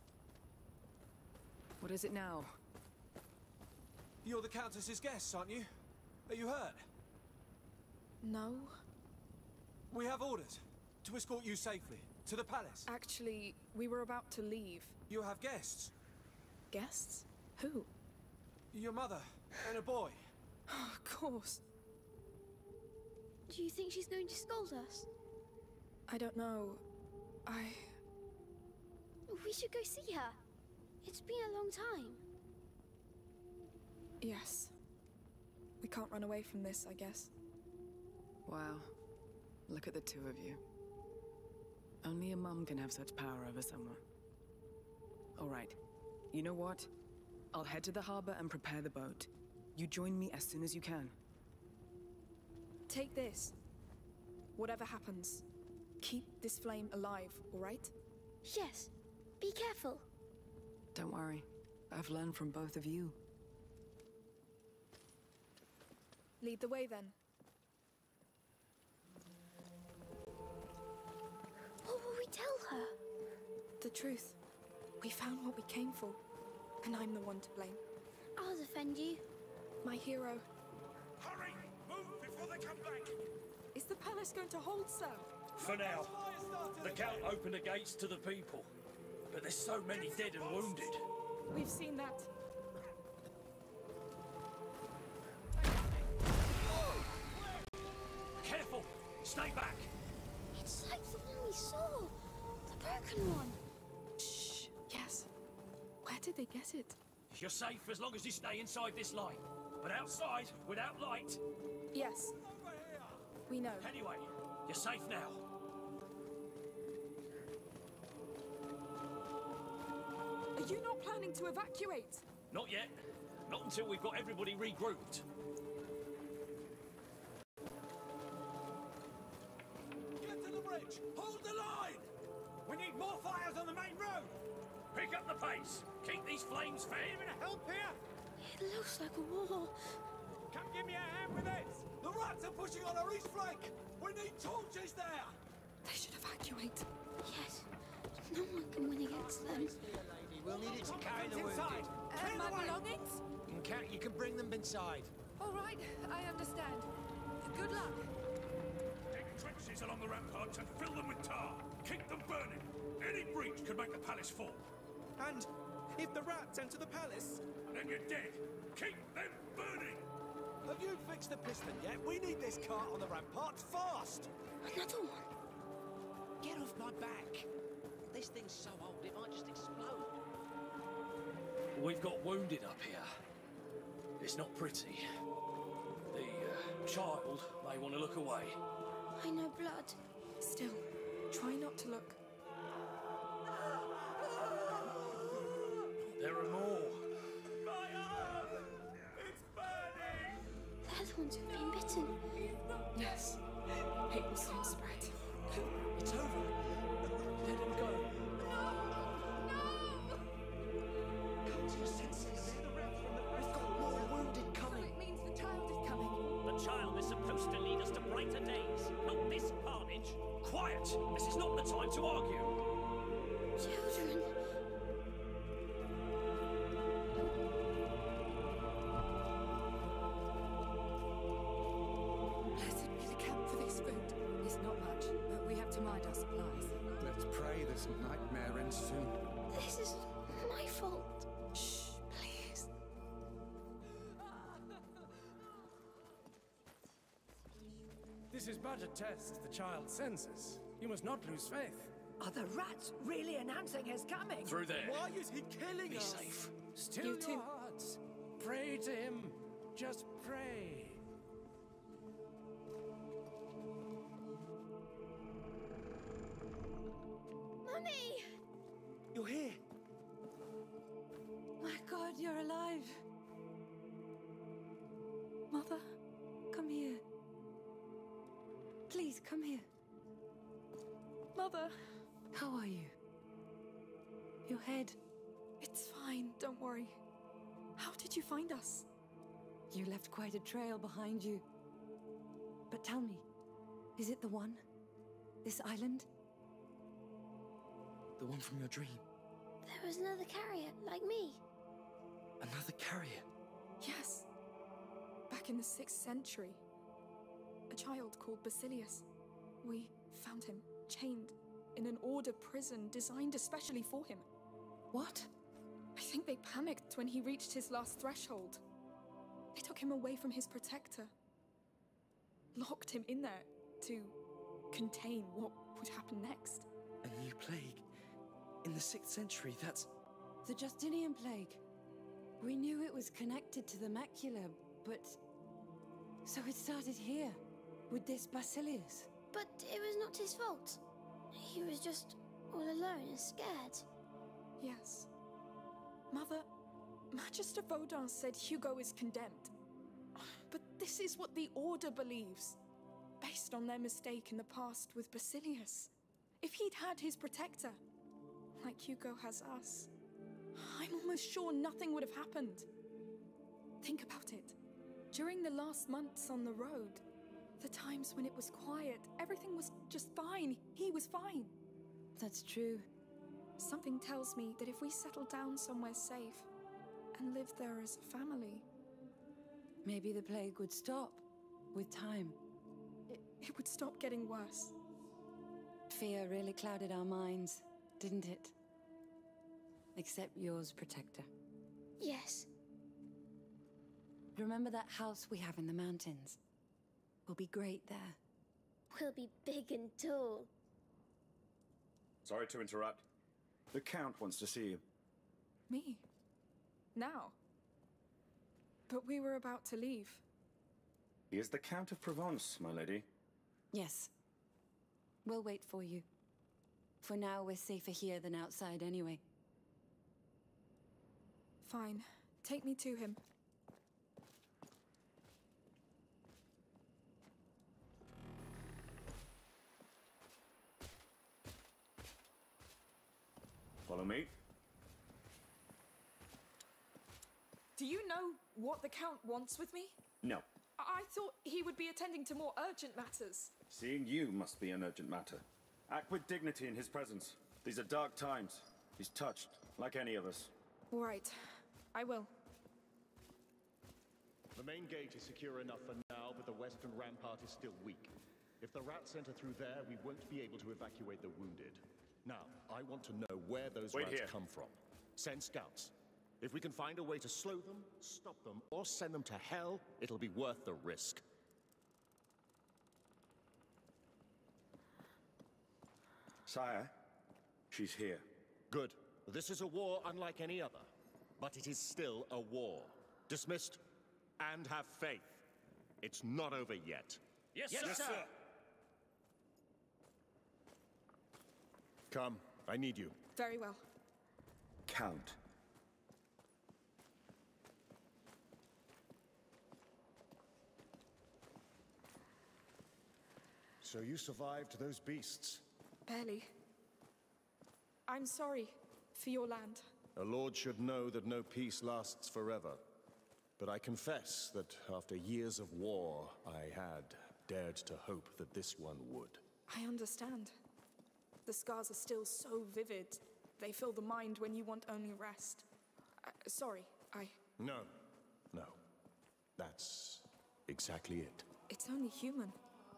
What is it now? You're the Countess's guests, aren't you? Are you hurt? No. We have orders to escort you safely to the palace. Actually, we were about to leave. You have guests. Guests? Who? Your mother and a boy. Oh, of course. Do you think she's going to scold us? I don't know. I... We should go see her. It's been a long time. Yes. We can't run away from this, I guess. Wow. Look at the two of you. Only a mum can have such power over someone. All right, You know what? I'll head to the harbor and prepare the boat. You join me as soon as you can. Take this. Whatever happens, keep this flame alive, all right? Yes. Be careful. Don't worry. I've learned from both of you. Lead the way, then. What will we tell her? The truth. We found what we came for, and I'm the one to blame. I'll defend you. My hero. Hurry! Move before they come back! Is the palace going to hold, sir? For now. The Count opened the gates to the people. But there's so many dead and wounded. We've seen that. Careful! Stay back! It's like the one we saw. The broken one. Shh. Yes. Where did they get it? You're safe as long as you stay inside this line. But outside, without light... Yes. We know. Anyway, you're safe now. Are you not planning to evacuate? Not yet. Not until we've got everybody regrouped. Get to the bridge! Hold the line! We need more fires on the main road! Pick up the pace. Keep these flames fair. Even help here? It looks like a wall. Come give me a hand with this! The rats are pushing on our east flank! We need torches there! They should evacuate. Yes. No one can win against them. We'll need it to carry the wounded. Inside! Clear my the way! belongings? You can, you can bring them inside. All right, I understand. Good luck. Dig trenches along the ramparts and fill them with tar. Keep them burning. Any breach could make the palace fall. And if the rats enter the palace? Then you're dead. Keep them burning. Have you fixed the piston yet? We need this cart on the ramparts fast! Another one. Get off my back. This thing's so old, it might just explode. We've got wounded up here. It's not pretty. The uh, child may want to look away. I know blood. Still, try not to look. There are more. My arm! It's burning! They're the ones who've been bitten. Yes. It will soon spread. It's over. Let him go. Come to your senses. We've got more wounded coming. It means the child is coming. The child is supposed to lead us to brighter days, not this carnage. Quiet! This is not the time to argue. Children. Blessed be the camp for this food. It's not much, but we have to mind our supplies. Let's pray this nightmare ends soon. This is my fault. Shh, please. This is but a test the child's senses. You must not lose faith. Are the rats really announcing his coming? Through there. Why is he killing Be us? safe. Still You your too. hearts. Pray to him. Just pray. Mummy! You're here. My God, you're alive. Mother, come here. Please, come here. Mother, How are you? Your head. it's fine, don't worry. How did you find us? You left quite a trail behind you. But tell me, is it the one? This island? The one from your dream. There was another carrier, like me. Another carrier. Yes. Back in the sixth century. A child called Basilius. We found him, chained, in an order prison designed especially for him. What? I think they panicked when he reached his last threshold. They took him away from his protector. Locked him in there to contain what would happen next. A new plague. In the sixth century, that's... The Justinian plague. We knew it was connected to the macula, but... So it started here, with this Basilius. But it was not his fault. He was just all alone and scared. Yes. Mother, Magister Vaudin said Hugo is condemned. But this is what the Order believes, based on their mistake in the past with Basilius. If he'd had his protector, like Hugo has us, I'm almost sure nothing would have happened. Think about it. During the last months on the road, the times when it was quiet, everything was just fine. He was fine. That's true. Something tells me that if we settle down somewhere safe and live there as a family... Maybe the plague would stop with time. It, it would stop getting worse. Fear really clouded our minds, didn't it? Except yours, Protector. Yes. Remember that house we have in the mountains? We'll be great there. We'll be big and tall. Sorry to interrupt. The Count wants to see you. Me? Now? But we were about to leave. He is the Count of Provence, my lady. Yes. We'll wait for you. For now, we're safer here than outside anyway. Fine. Take me to him. Follow me. Do you know what the Count wants with me? No. I, I thought he would be attending to more urgent matters. Seeing you must be an urgent matter. Act with dignity in his presence. These are dark times. He's touched, like any of us. All right. I will. The main gate is secure enough for now, but the western rampart is still weak. If the rats enter through there, we won't be able to evacuate the wounded. Now, I want to know where those Wait rats here. come from. Send scouts. If we can find a way to slow them, stop them, or send them to hell, it'll be worth the risk. Sire, she's here. Good. This is a war unlike any other. But it is still a war. Dismissed. And have faith. It's not over yet. Yes, Yes, sir. sir. Come, I need you. Very well. Count. So you survived those beasts? Barely. I'm sorry for your land. A lord should know that no peace lasts forever. But I confess that after years of war, I had dared to hope that this one would. I understand. The scars are still so vivid. They fill the mind when you want only rest. Uh, sorry, I... No, no. That's exactly it. It's only human.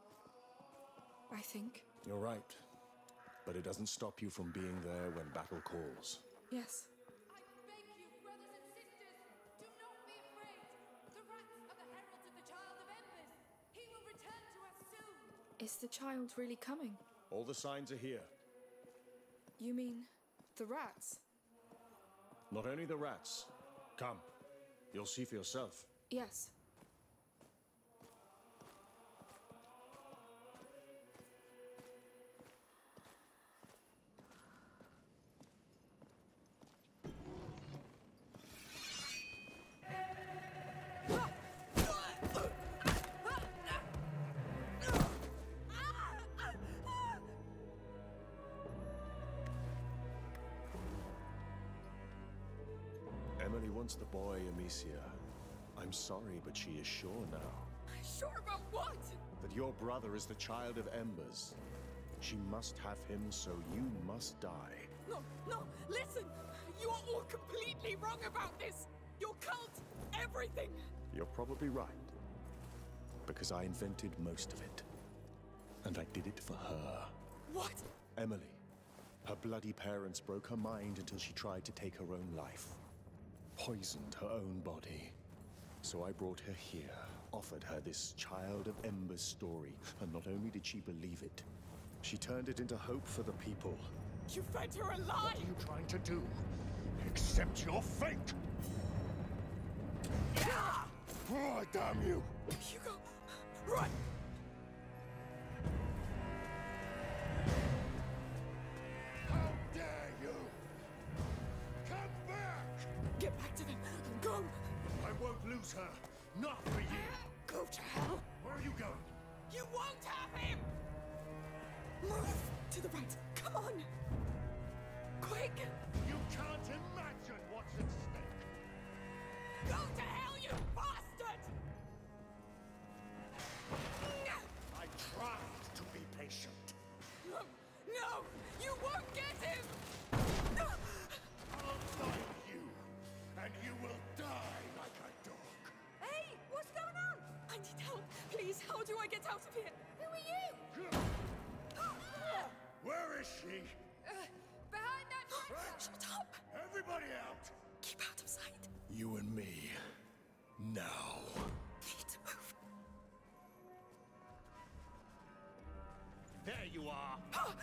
I think. You're right. But it doesn't stop you from being there when battle calls. Yes. I beg you, brothers and sisters, do not be afraid. The rats are the heralds of the Child of Embers. He will return to us soon. Is the child really coming? All the signs are here. You mean the rats? Not only the rats. Come. You'll see for yourself. Yes. Emily wants the boy, Amicia. I'm sorry, but she is sure now. Sure about what? That your brother is the Child of Embers. She must have him, so you must die. No, no, listen! You are all completely wrong about this! Your cult, everything! You're probably right. Because I invented most of it. And I did it for her. What? Emily. Her bloody parents broke her mind until she tried to take her own life. Poisoned her own body. So I brought her here, offered her this Child of Embers story, and not only did she believe it, she turned it into hope for the people. You fed her a lie! What are you trying to do? Accept your fate! Yeah! Oh, damn you! Hugo, run! How dare you! Come back! chose her, not for you. Go to hell. Where are you going? You won't have him! Move to the right. Come on. Quick. You can't imagine what's at stake. Go to hell, you bastard! I tried to be patient. No, no, you won't get him! I'll find you, and you will die like a dog. Hey, what's going on? I need help. Please, how do I get out of here? Who are you? Where is she? Uh, behind that tractor! Shut up! Everybody out! Keep out of sight. You and me. Now. Need to move. There you are.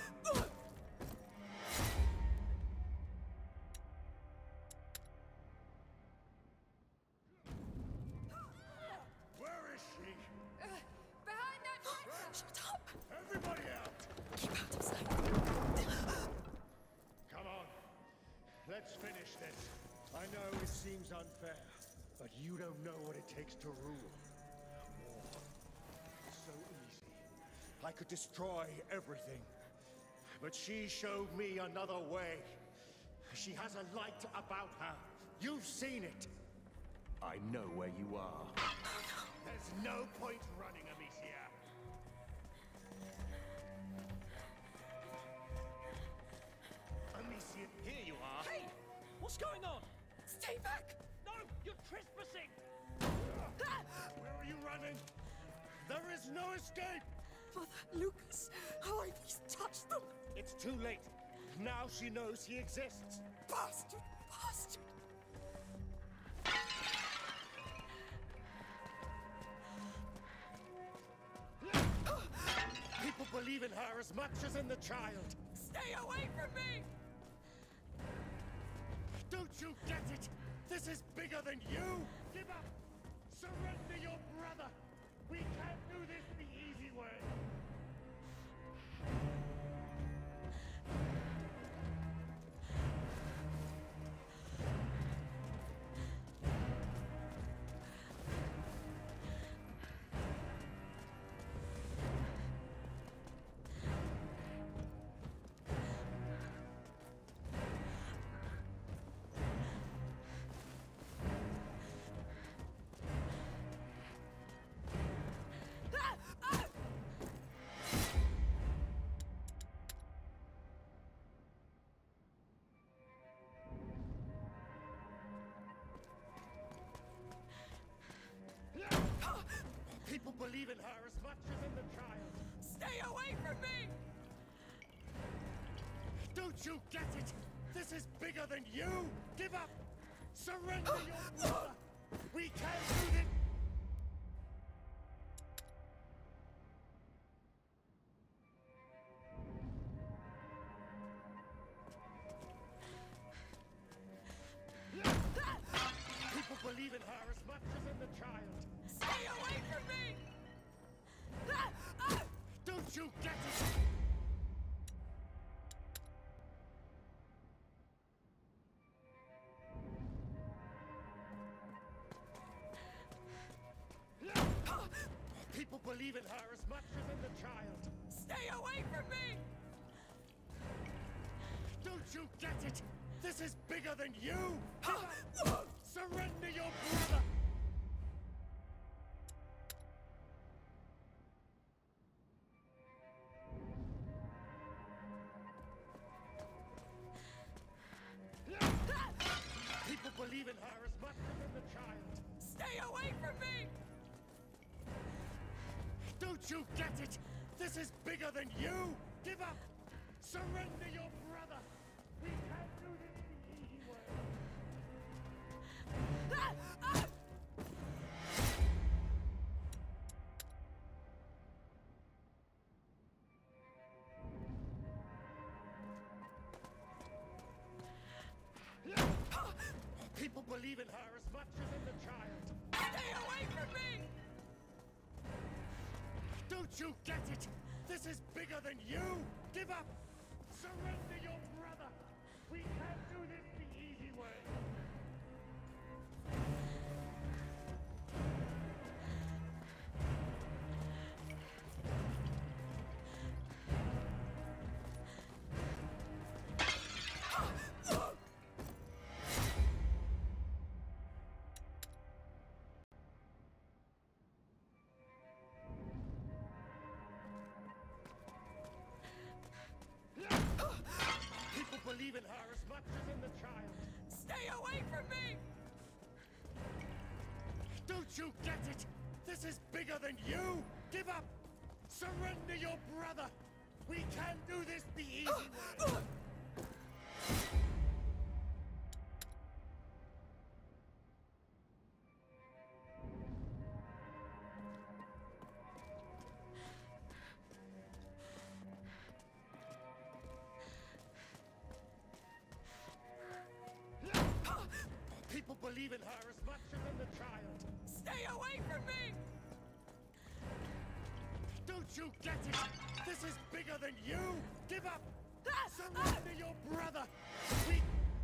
Where is she? Uh, behind that tractor! Shut up! Everybody out! Keep out of sight. Come on. Let's finish this. I know it seems unfair, but you don't know what it takes to rule. War. It's so easy. I could destroy everything. But she showed me another way. She has a light about her. You've seen it. I know where you are. There's no point running, Amicia. Amicia, here you are. Hey! What's going on? Stay back! No! You're trespassing! Where are you running? There is no escape! Mother, Lucas, how I please touch them! It's too late. Now she knows he exists. Bastard! Bastard! People believe in her as much as in the child. Stay away from me! Don't you get it? This is bigger than you! Give up! Surrender your brother! We can't do this the easy way! People believe in her as much as in the child. Stay away from me! Don't you get it? This is bigger than you! Give up! Surrender your brother! We can't do this! People believe in her as much as in the child. Stay away from me! Don't you get it? People believe in her as much as in the child. Stay away from me! Don't you get it? This is bigger than you! Give up! Surrender your brother! People believe in her as much as in the child. Stay away from me! Don't you get it? This is bigger than you! Give up! Surrender your brother! We can't do this the easy way! People believe in her as much as in the child. Stay away from me! Don't you get it? This is bigger than you! Give up! Surrender your brother! We can't do this the easy way! believe in her as much as in the child. Stay away from me! Don't you get it? This is bigger than you! Give up! Surrender your brother! We can't do this the easy way! People believe in her as much as in the child. Stay away from me! Don't you get it? This is bigger than you! Give up! Surrender your brother! We...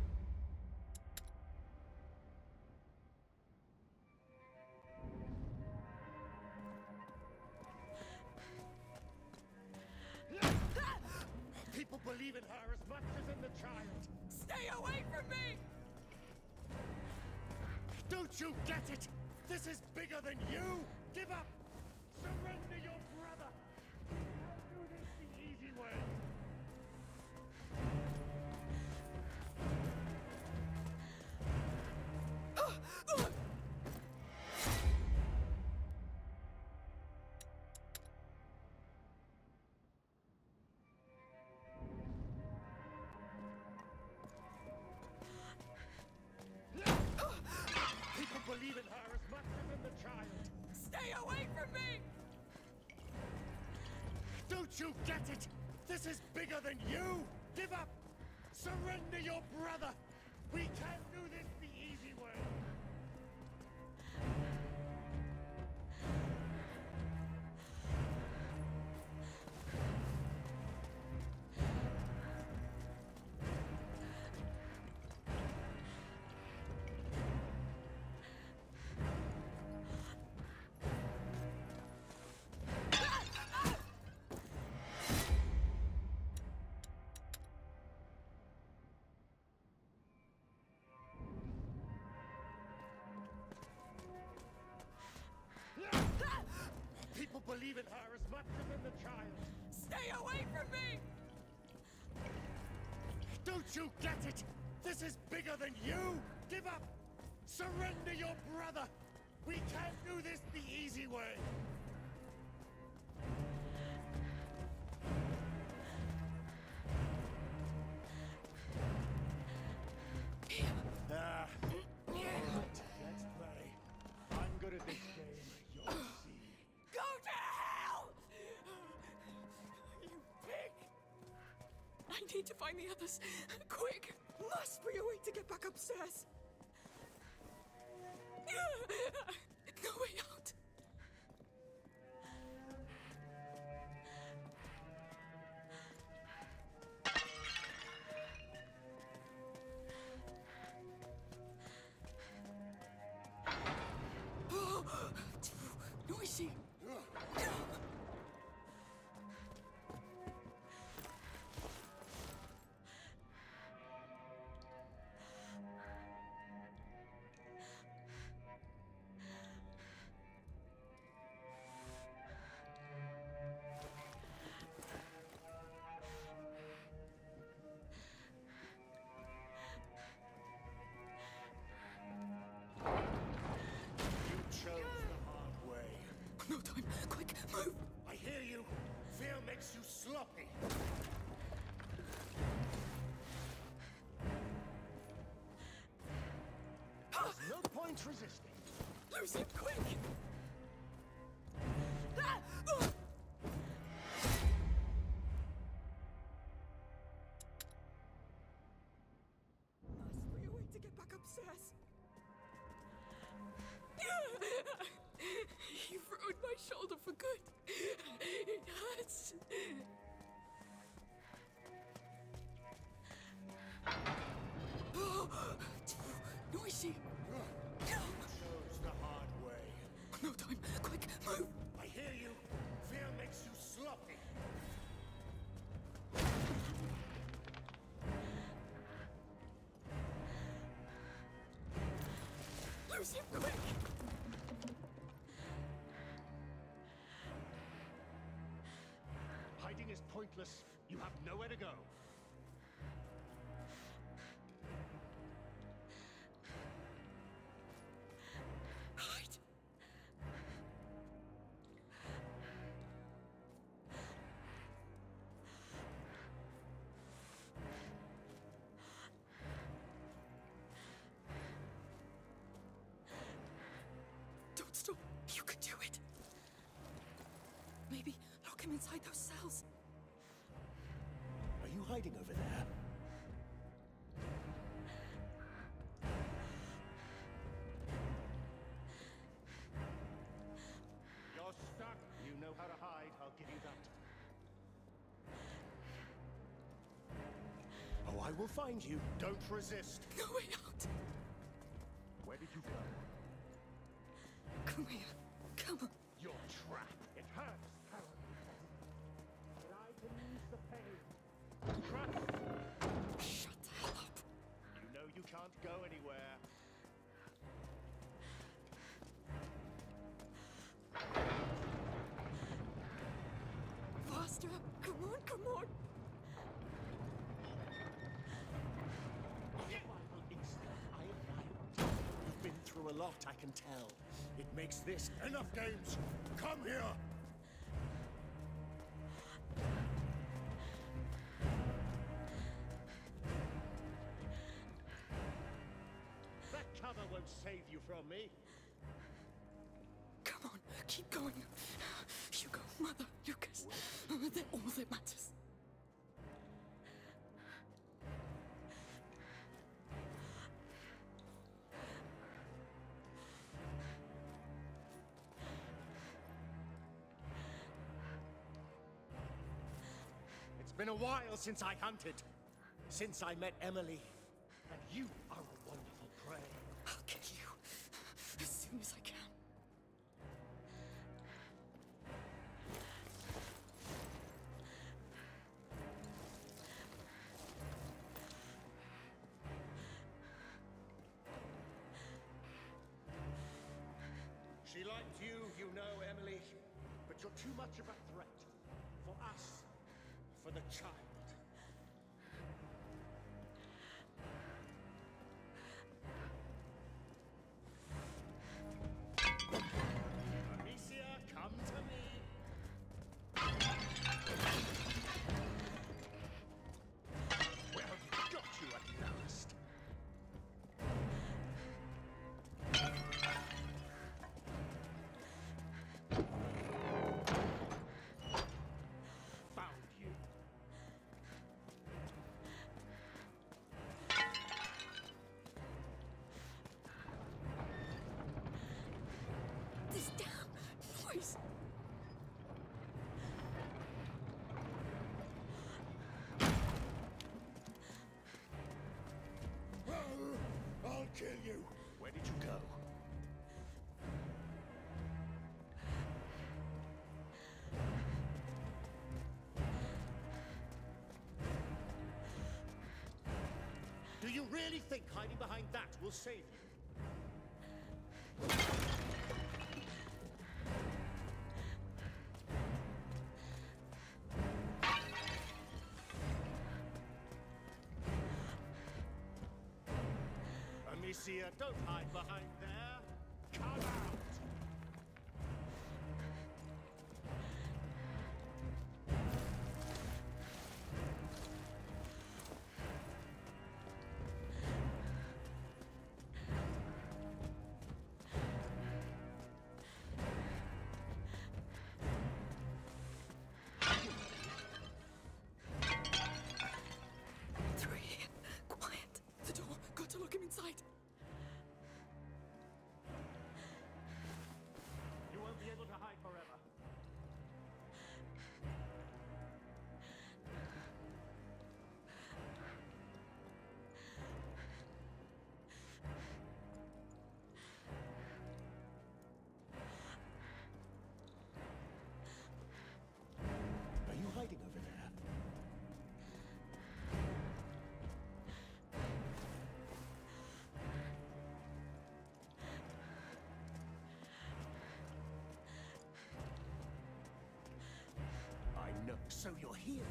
People believe in her as much as in the child. Stay away from me! Don't you get it? This is bigger than you! Give up! Surrender your brother! I'll do this the easy way! Believe in her as much as in the child. Stay away from me! Don't you get it? This is bigger than you! Give up! Surrender your brother! We can't do this the easy way! People believe in her as much as in the child. Stay away from me! Don't you get it? This is bigger than you! Give up! Surrender your brother! We can't do this the easy way! Ah. All right, let's play. I'm good at this game. You'll see. Go to hell! You pig! I need to find the others. Quick! Must be a way to get back upstairs. No way out. Oh, noisy. No time. Quick, move! I hear you. Fear makes you sloppy. There's no point resisting. Lose him, quick! Must be a way to get back upstairs. You've ruined my shoulder for good. It hurts. Oh, noisy. Chose the hard way. No time. Quick, move. I hear you. Fear makes you sloppy. Lose him, quick. Hiding is pointless. You have nowhere to go. You could do it. Maybe lock him inside those cells. Are you hiding over there? You're stuck. You know how to hide. I'll give you that. Oh, I will find you. Don't resist. No way out. Where did you go? Come here. Come on. Your trap. It hurts. But I can use the pain. Trust. Shut the hell up. You know you can't go anywhere. Faster. Come on, come on. Survival instinct. I am wild. You've been through a lot, I can tell. It makes this enough games. Come here. That cover won't save you from me. Come on, keep going. Hugo, Mother, Lucas, they're all that matters. It's been a while since I hunted. Since I met Emily. And you are a wonderful prey. I'll kill you as soon as I can. She liked you, you know, Emily. But you're too much of a threat. For us. For the child. Amicia, come to me. Where have you got you at last? Found you. This damn noise. I'll kill you. Where did you go? Do you really think hiding behind that will save you? Amicia, don't hide behind there. Come out! Through here. Quiet. The door. Got to lock him inside. You won't be able to hide forever. Are you hiding over there? I know. So you're here.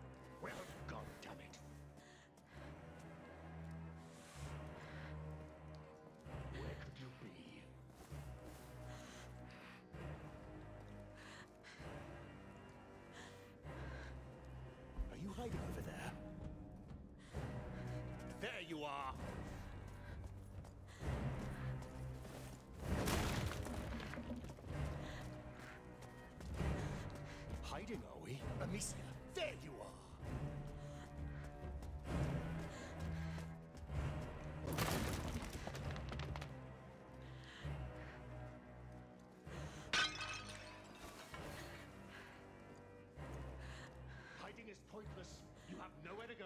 Where have you gone, damn it? are! Hiding, are we? Amicia, there you are! Hiding is pointless. You have nowhere to go.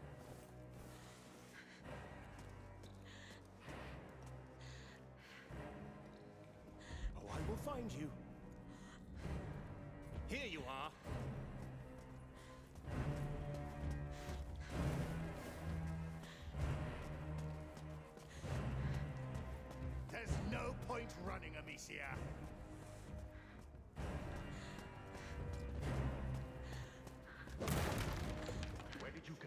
Oh, I will find you. Here you are. There's no point running, Amicia. Where did you go?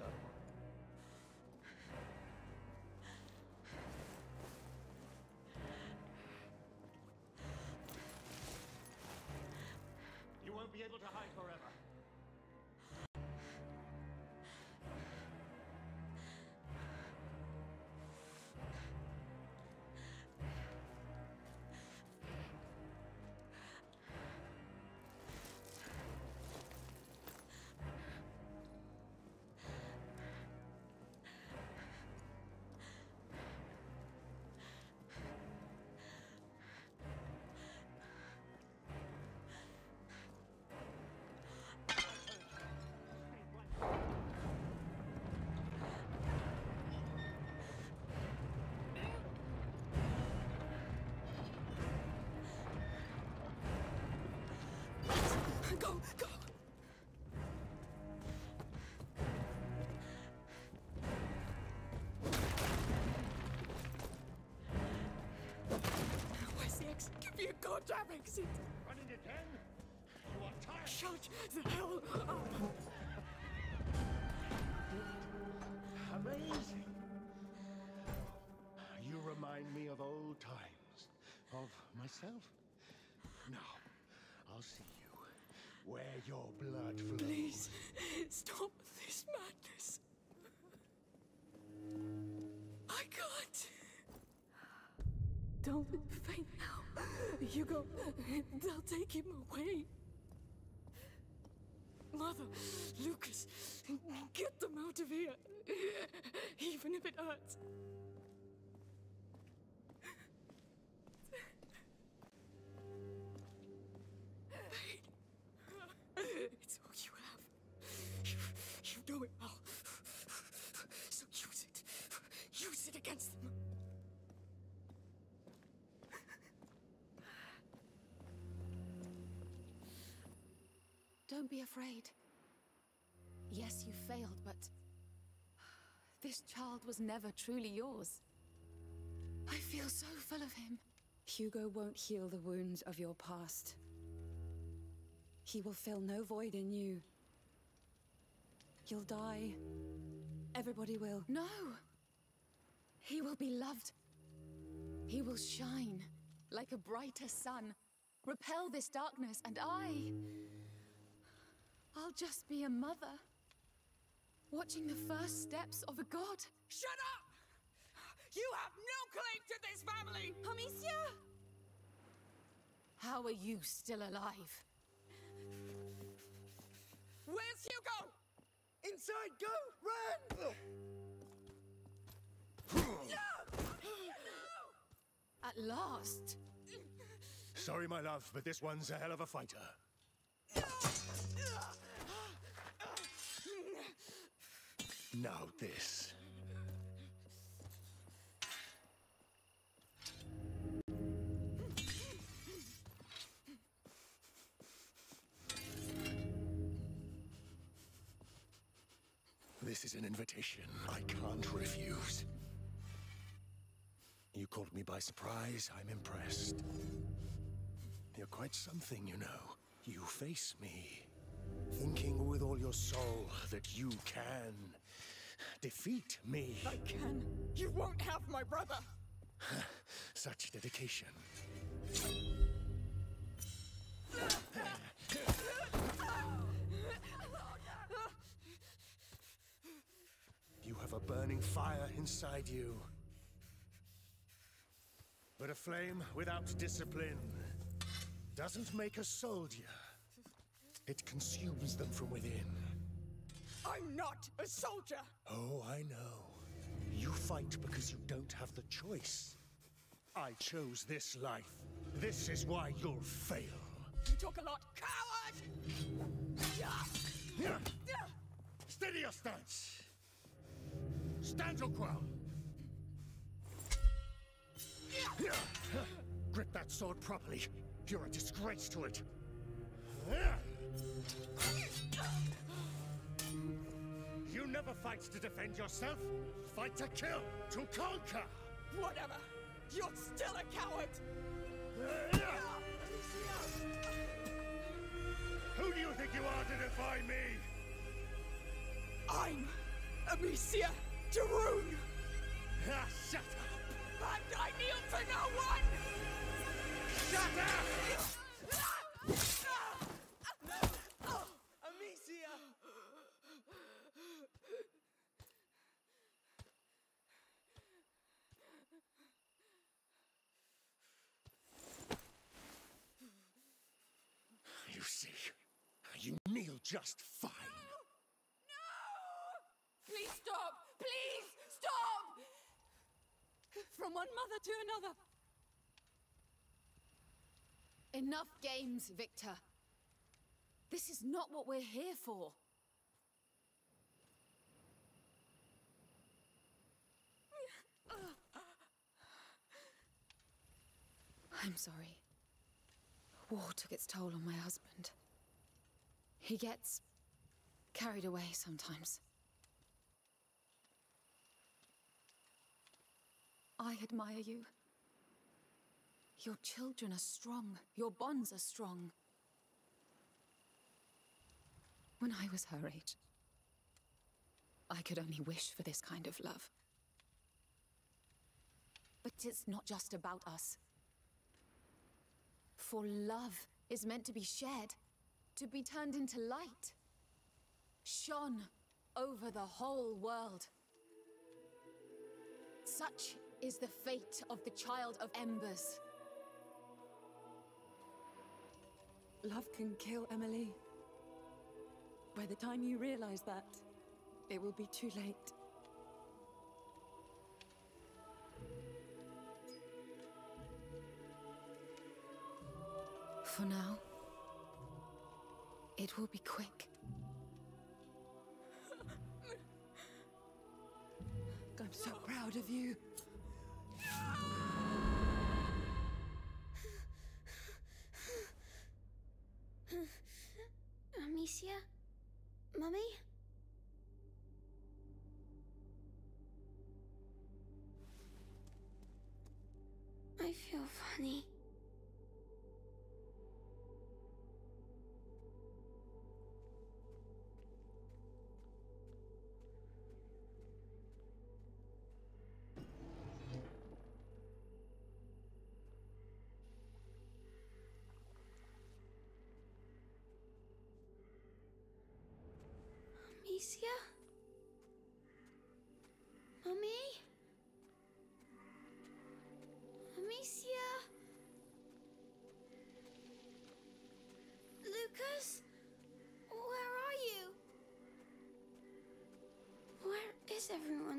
You won't be able to hide forever. Go, go! Where's the exit? Give me a goddamn exit! Running again? You are tired. Shut the hell up! Amazing. You remind me of old times. Of myself. Now, I'll see you where your blood flows. Please, stop this madness. I can't. Don't faint now. Hugo, they'll take him away. Mother, Lucas, get them out of here. Even if it hurts. It's all you have. You, you know it well. So use it. Use it against them. Don't be afraid. Yes, you failed, but this child was never truly yours. I feel so full of him. Hugo won't heal the wounds of your past. He will fill no void in you. You'll die. Everybody will. No! He will be loved. He will shine like a brighter sun, repel this darkness, and I... I'll just be a mother, watching the first steps of a god. Shut up! You have no claim to this family! Amicia! How are you still alive? Where's Hugo? Inside, go! Run! At last! Sorry, my love, but this one's a hell of a fighter. Now this. This is an invitation I can't refuse. You caught me by surprise. I'm impressed. You're quite something, you know. You face me, thinking with all your soul that you can defeat me. I can. You won't have my brother. Such dedication. You have a burning fire inside you. But a flame without discipline doesn't make a soldier. It consumes them from within. I'm not a soldier! Oh, I know. You fight because you don't have the choice. I chose this life. This is why you'll fail. You talk a lot, coward! Steady your stance! Stand your ground! Grip that sword properly. You're a disgrace to it. You never fight to defend yourself. Fight to kill, to conquer. Whatever. You're still a coward. Who do you think you are to defy me? I'm Amicia Daroon. Ah, shut up. And I kneel to no one. Shut up! Amicia! You see, you kneel just fine. Please stop! Please stop! From one mother to another. Enough games, Victor. This is not what we're here for. I'm sorry. War took its toll on my husband. He gets carried away sometimes. I admire you. Your children are strong. Your bonds are strong. When I was her age, I could only wish for this kind of love. But it's not just about us. For love is meant to be shared, to be turned into light, shone over the whole world. Such is the fate of the Child of Embers. Love can kill, Emily. By the time you realize that, it will be too late. For now, it will be quick. I'm so proud of you. Amicia? Mummy? I feel funny. Amicia? Mummy? Amicia? Lucas? Where are you? Where is everyone?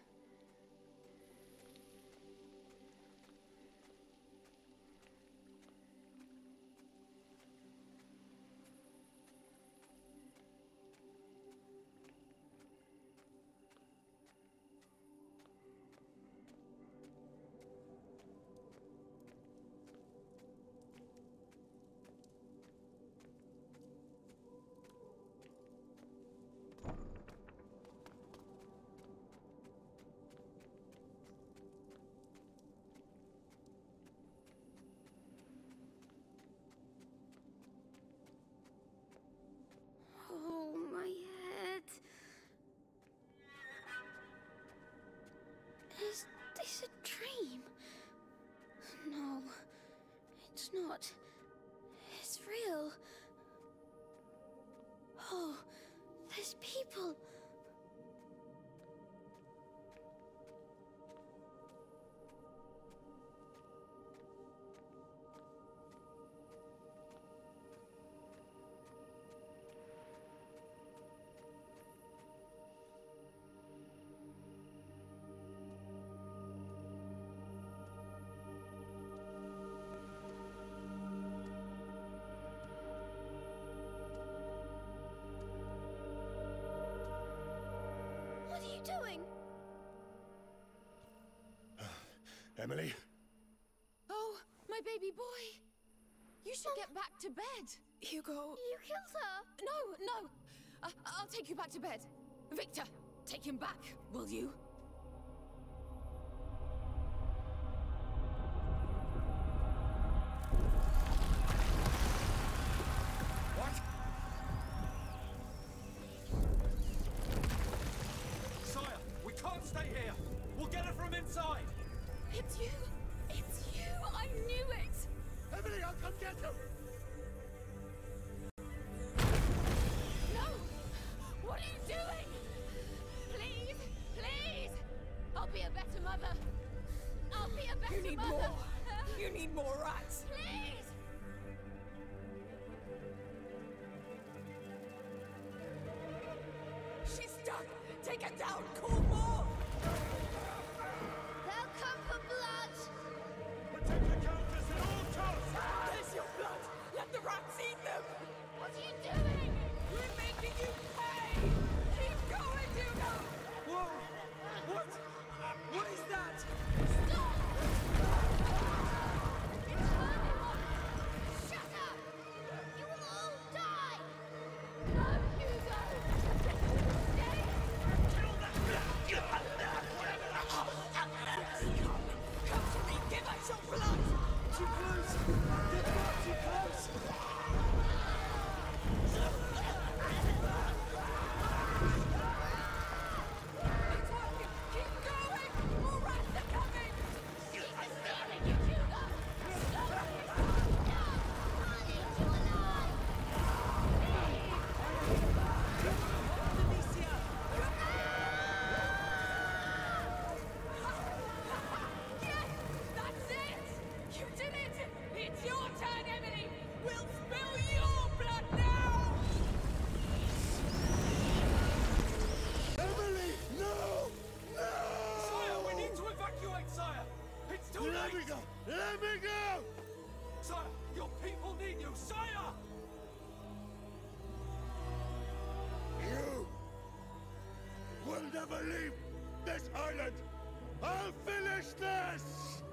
Oh, my head. Is this a dream? No, it's not. It's real. Oh, there's people. Emily? Oh, my baby boy. You should get back to bed. Hugo. You killed her. No, no. Uh, I'll take you back to bed. Victor, take him back, will you? What? Sire, we can't stay here. We'll get her from inside. It's you. It's you. I knew it. Emily, I'll come get you. No! What are you doing? Please, please! I'll be a better mother. I'll be a better You need mother. more. You need more rats. Please! She's stuck. Take her down. Call more. They'll come for blood. Protect the Countess at all costs. There's your blood. Let the rats eat them. What are you doing? We're making you pay. Keep going, Hugo. Whoa! What? What is that? Stop! It's burning on. Shut up! You will all die. No, Hugo. Stay. Come to me. Give us your blood. Too close! They're far too close! It's working. Keep going. More rats are coming. Keep stealing it, Hugo. Stop it. No! I need you alive. Amicia. Yes, that's it. You did it. It's your turn, Emily. We'll spill your blood now. Emily! No! No! Sire, we need to evacuate, sire! It's too Let late! me go! Let me go! Sire, your people need you, sire! You will never leave this island! I'll finish this!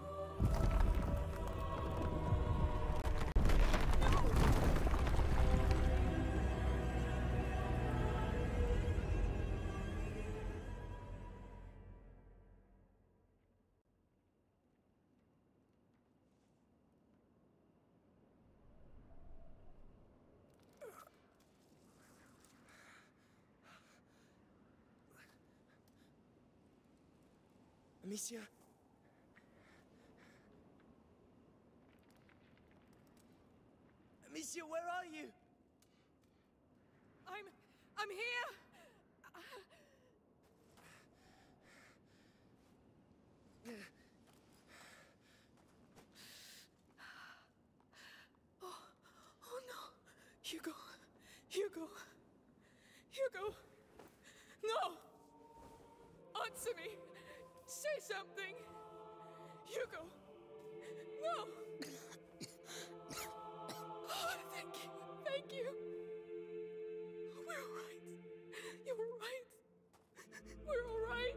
Amicia? Amicia, where are you? I'm... I'm here. Oh, oh no. Hugo. Hugo. Hugo. No. Answer me. Say something. Hugo. No. Oh, thank you. Thank you. We're all right. You're all right. We're all right.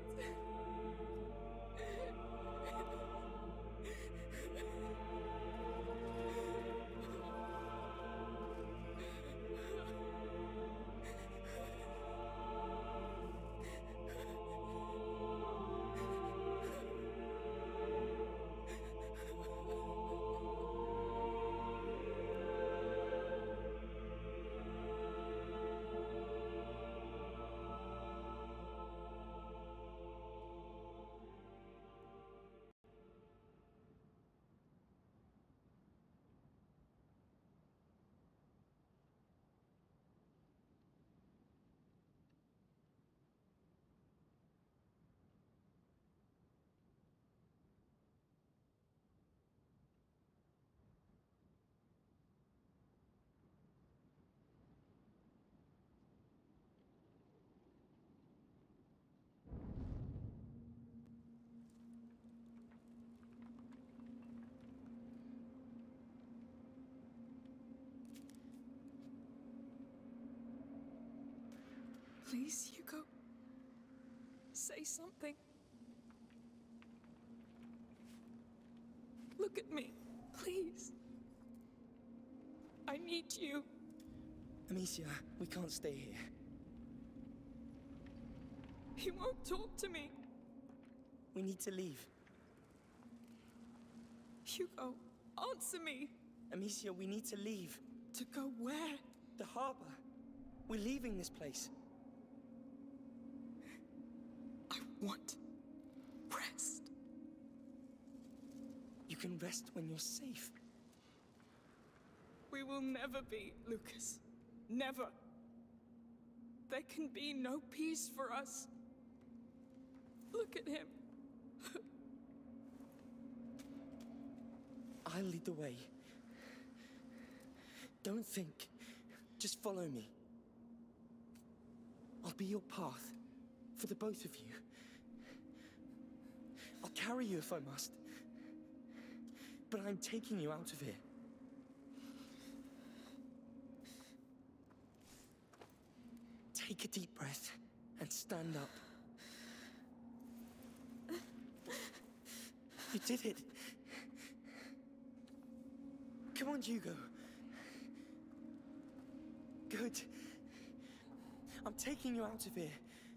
Please, Hugo. Say something. Look at me, please. I need you. Amicia, we can't stay here. He won't talk to me. We need to leave. Hugo, answer me. Amicia, we need to leave. To go where? The harbor. We're leaving this place. I want rest. You can rest when you're safe. We will never be, Lucas. Never. There can be no peace for us. Look at him. I'll lead the way. Don't think. Just follow me. I'll be your path for the both of you. I'll carry you if I must. But I'm taking you out of here. Take a deep breath and stand up. You did it. Come on, Hugo. Good. I'm taking you out of here.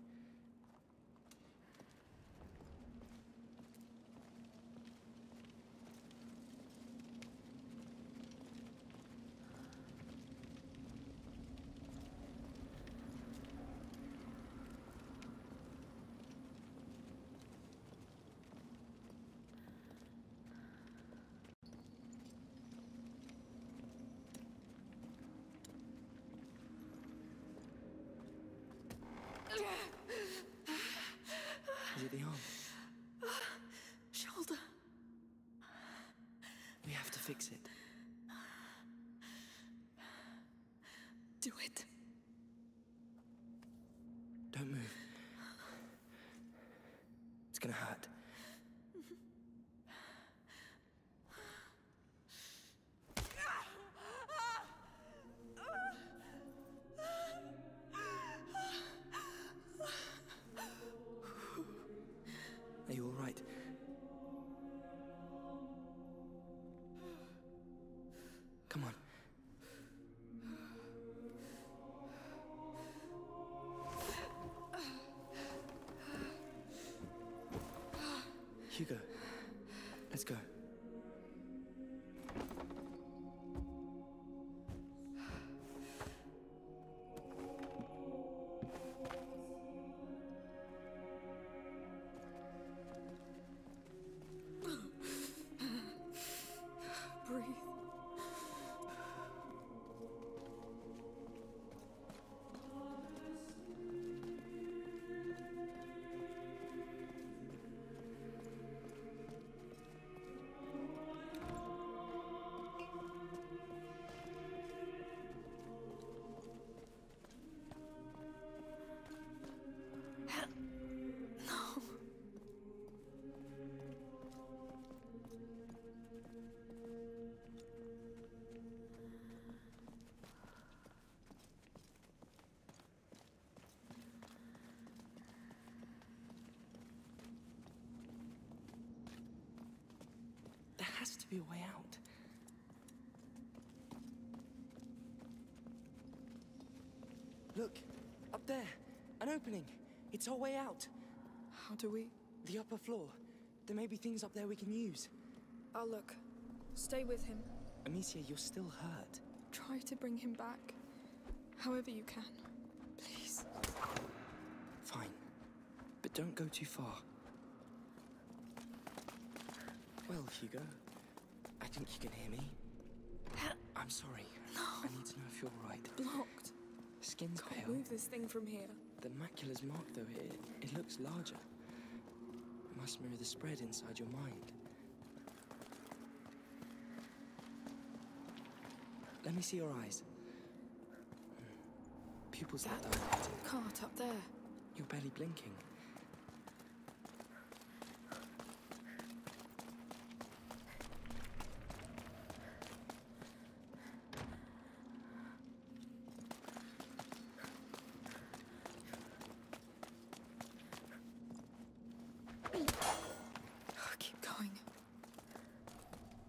Is it the arm? Shoulder. We have to fix it. Do it. Don't move. It's gonna hurt. Are you all right? Come on. Hugo, let's go. Breathe. No. There has to be a way out. Look, up there, an opening. It's our way out. How do we? The upper floor. There may be things up there we can use. I'll look. Stay with him. Amicia, you're still hurt. Try to bring him back. However you can. Please. Fine. But don't go too far. Well, Hugo, I think you can hear me. I'm sorry. No. I need to know if you're all right. Blocked. Skin's Can't pale. move this thing from here. The macula's marked, though. It, it looks larger. It must mirror the spread inside your mind. Let me see your eyes. Pupils That are dilated. cart up there. You're barely blinking. Keep going.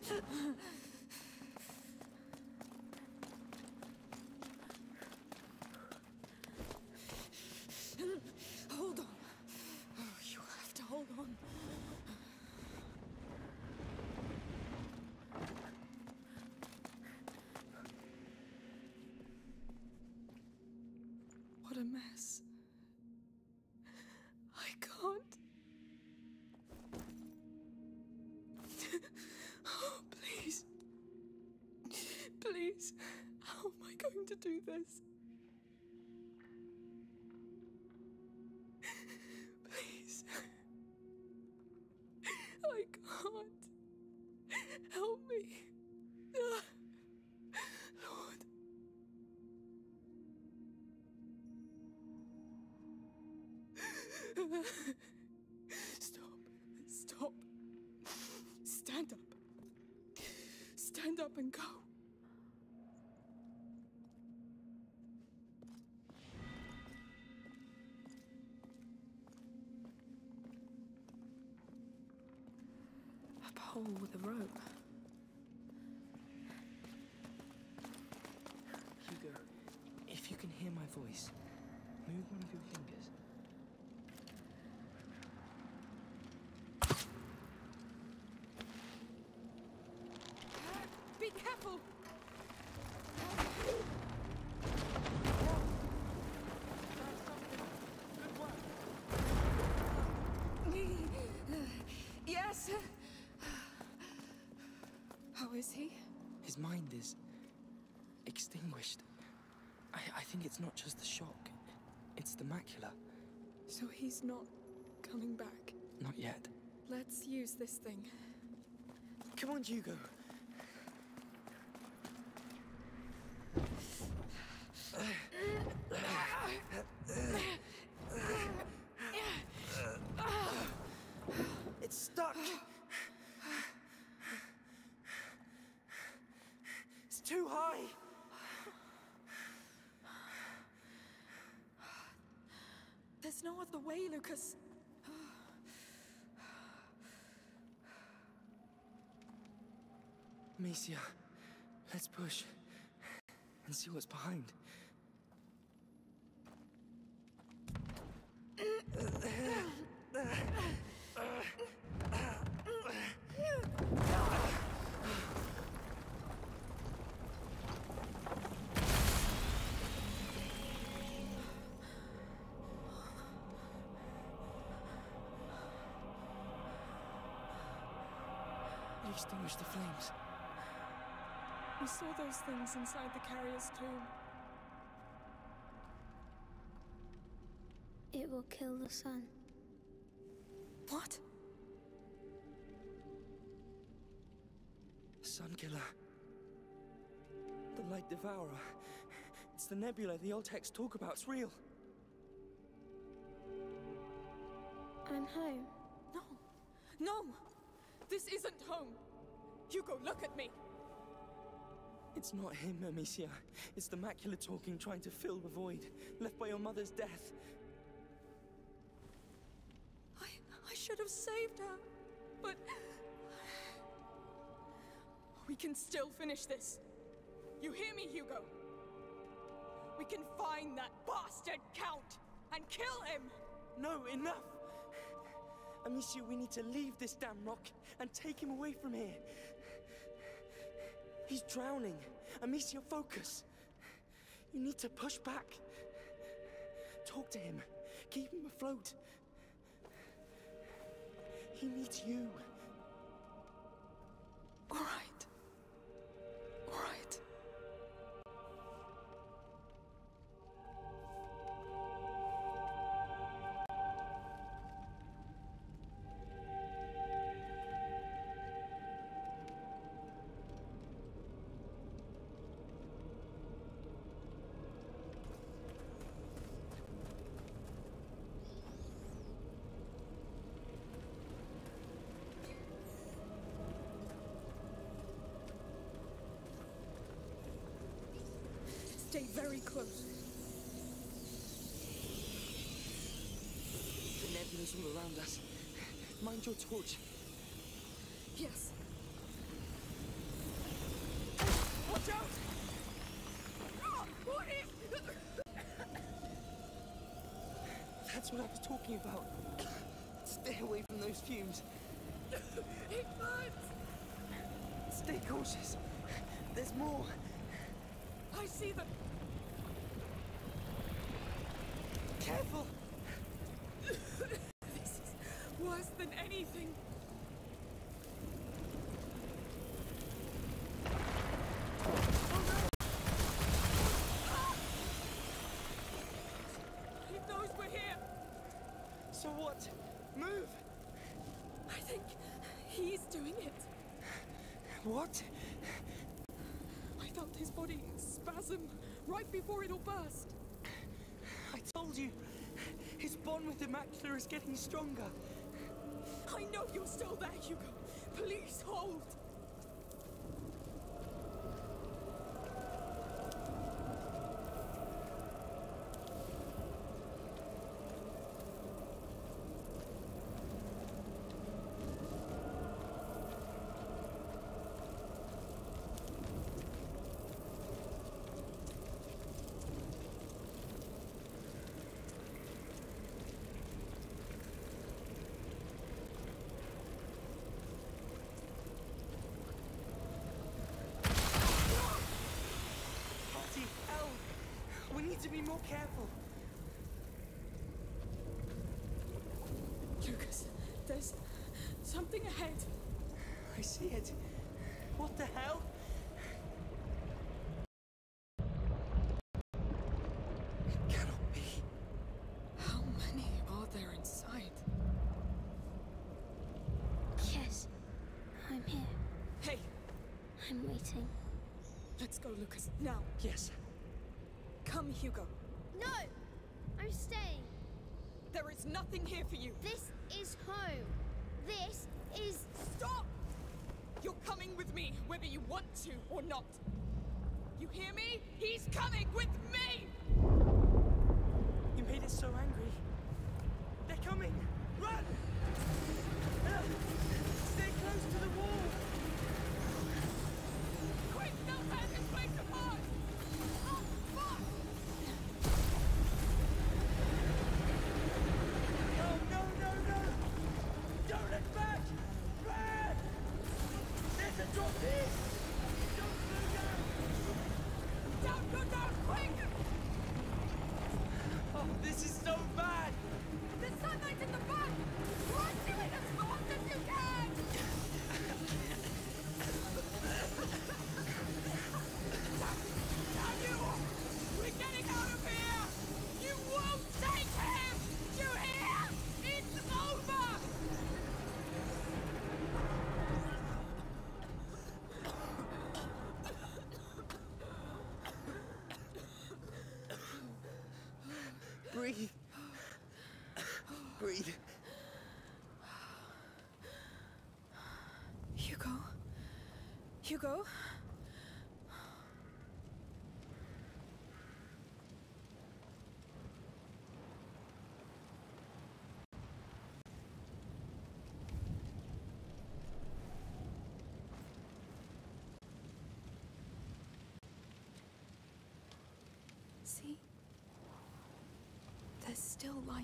Hold on. Oh, you have to hold on. What a mess. I can't. Oh, please. Please. How am I going to do this? Please. I can't. Help me. Lord. Stop. Stop. Stand up. Stand up and go. A pole with a rope. Hugo, if you can hear my voice, move one of your fingers. Be careful! Yes! How is he? His mind is extinguished. I, I think it's not just the shock. It's the macula. So he's not coming back? Not yet. Let's use this thing. Come on, Hugo. It's stuck. It's too high. There's no other way, Lucas. Amicia, let's push and see what's behind. You extinguished the flames. We saw those things inside the carrier's tomb. It will kill the sun. What? Sun killer. The light devourer. It's the nebula the old texts talk about. It's real. I'm home. No. No! This isn't home. Hugo, look at me. It's not him, Amicia. It's the macula talking, trying to fill the void left by your mother's death. I... I should have saved her. But... we can still finish this. You hear me, Hugo? We can find that bastard Count and kill him! No, enough! Amicia, we need to leave this damn rock and take him away from here. He's drowning. Amicia, focus. You need to push back. Talk to him. Keep him afloat. He needs you. All right. All right. Stay very close. The nebula's all around us. Mind your torch. Yes. That's what I was talking about. Stay away from those fumes. It burns! Stay cautious. There's more. I see them. Careful! This is worse than anything. Oh no! Ah! It knows we're here. So what? Move! I think he's doing it. What? I felt his body spasm right before it all burst. I told you, his bond with the Macula is getting stronger. I know you're still there, Hugo. Please hold. We need to be more careful. Lucas, there's something ahead. I see it. What the hell? It cannot be. How many are there inside? Yes, I'm here. Hey! I'm waiting. Let's go, Lucas, now. Yes. Come, Hugo. No! I'm staying. There is nothing here for you. This is home. This is... Stop! You're coming with me, whether you want to or not. You hear me? He's coming with me! You made us so angry. They're coming! Run! Uh, stay close to the wall! Quick, they'll tear this place apart! Oh, fuck! Oh, no, no, no! Don't look back! Run! There's a drop here! Don't slow down! Down, go down, quick! Oh, this is so bad! The sunlight's in the back! Run to it as fast as you can! Damn you! We're getting out of here! You won't take him! You hear? It's over! Breathe. Breathe. Hugo? Hugo? See? There's still light.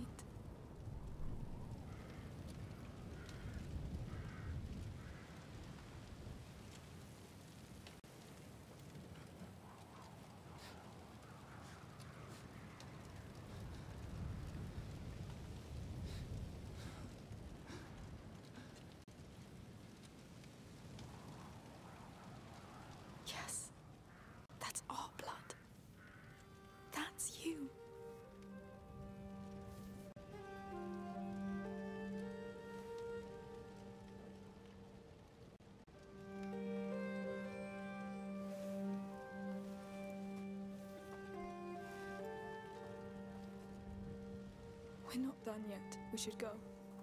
Yes, that's our blood. That's you. We're not done yet. We should go.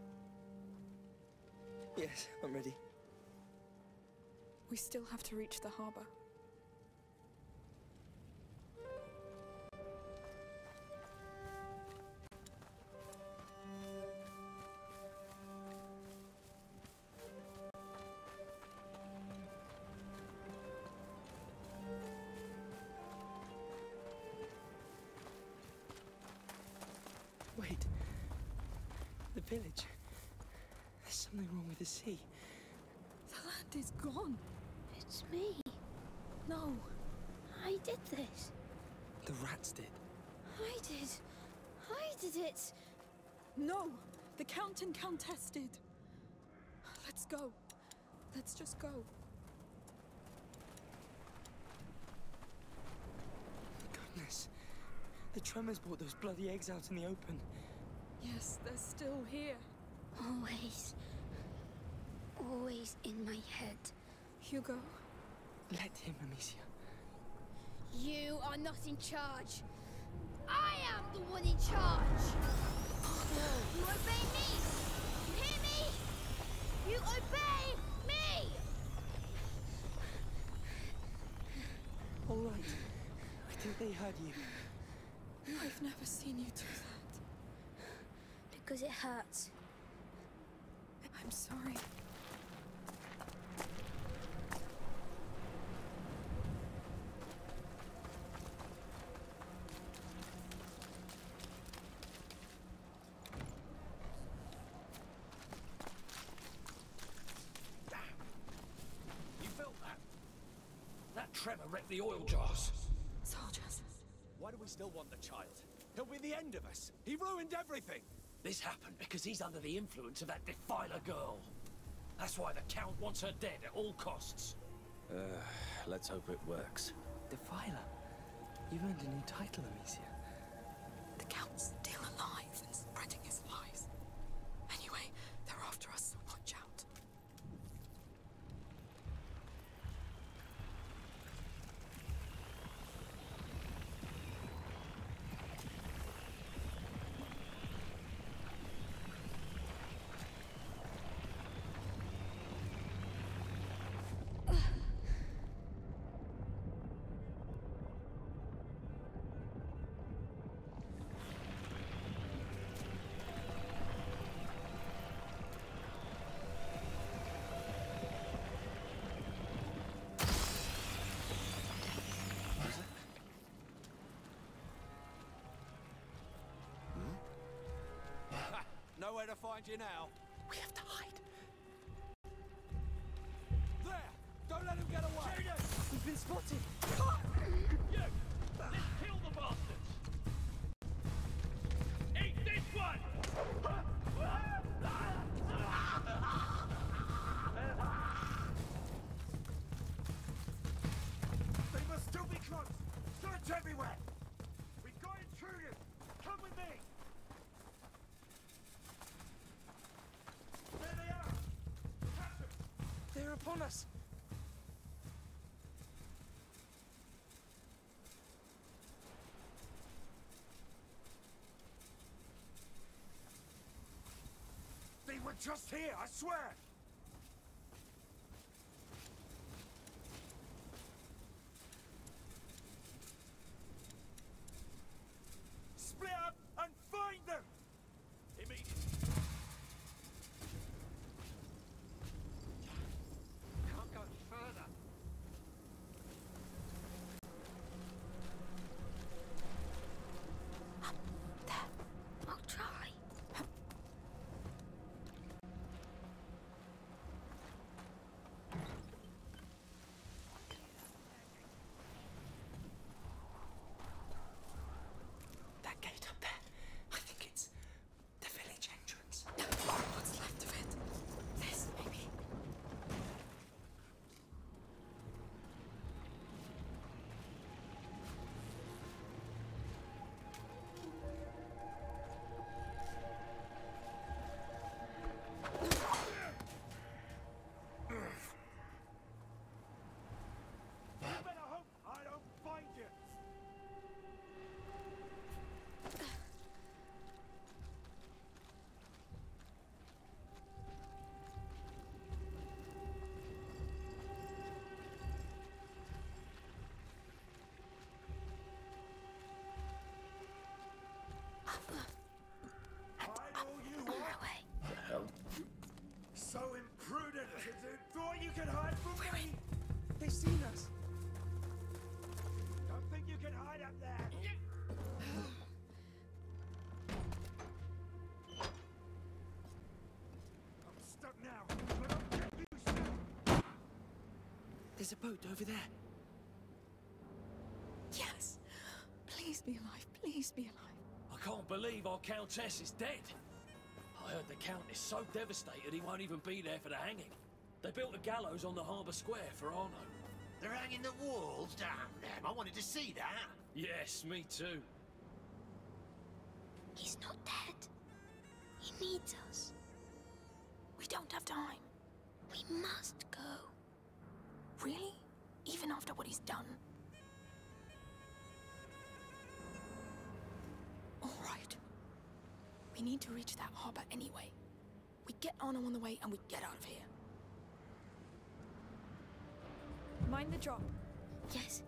Yes, I'm ready. We still have to reach the harbor. Wait, village. There's something wrong with the sea. The land is gone. It's me. No. I did this. The rats did. I did. I did it. No. The Count and Countess did. Let's go. Let's just go. Goodness. The tremors brought those bloody eggs out in the open. Yes, they're still here. Always. Always in my head. Hugo. Let him, Amicia. You are not in charge. I am the one in charge. You obey me. You hear me? You obey me. All right. I think they heard you. I've never seen you do that. Because it hurts. I'm sorry. You felt that? That tremor wrecked the oil jars. Soldiers. Why do we still want the child? He'll be the end of us. He ruined everything. This happened because he's under the influence of that defiler girl. That's why the Count wants her dead at all costs. Uh, let's hope it works. Defiler. You've earned a new title, Amicia. The Count's still alive and spreading his lies. Anyway, they're after us, so watch out. Nowhere to find you now. We have to hide. There! Don't let him get away! We've been spotted. You! Let's kill the bastards! Eat this one! They must still be close! Search everywhere! We've got intruders! Come with me! There they are! Catch them! They're upon us. They were just here, I swear! Split up and find them! Immediately. Can't go further. I'll try. There's a boat over there. Yes. Please be alive. Please be alive. I can't believe our Countess is dead. I heard the Count is so devastated he won't even be there for the hanging. They built a gallows on the harbour square for Arno. They're hanging the walls? Damn them. I wanted to see that. Yes, me too. He's not dead. He needs us. We don't have time. We must go. Really? Even after what he's done? All right. We need to reach that harbour anyway. We get Arno on the way and we get out of here. Mind the drop. Yes.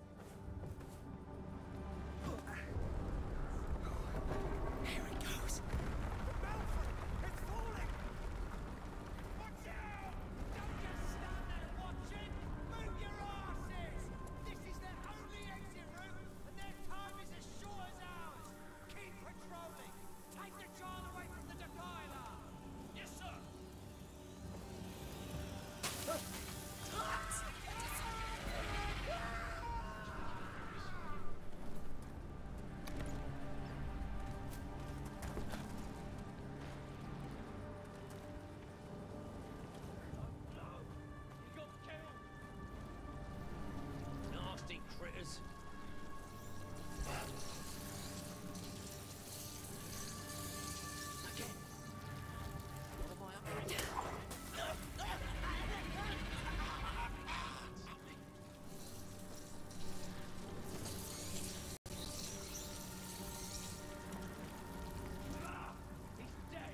Here it goes. It's falling! Watch out! Don't just stand there watching! Move your asses! This is their only exit route, and their time is as short as ours! Keep patrolling! Take the child away from the defiler! Yes, sir! Nasty critters. Again. What am I up to? He's dead.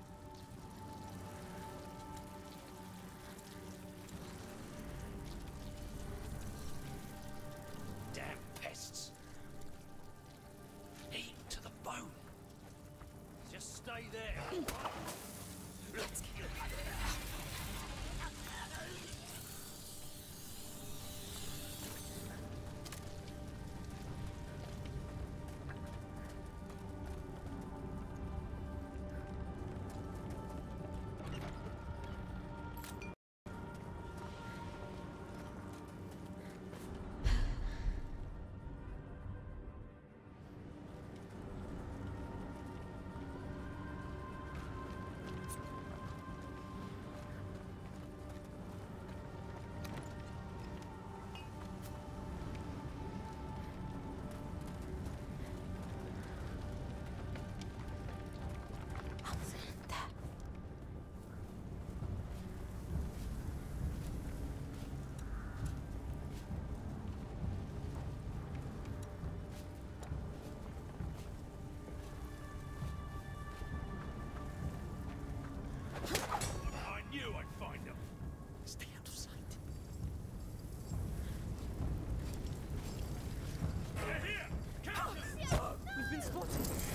Damn pests. Eaten to the bone. Just stay there. Let's get I knew I'd find them. Stay out of sight. They're here! Count them! We've been spotted.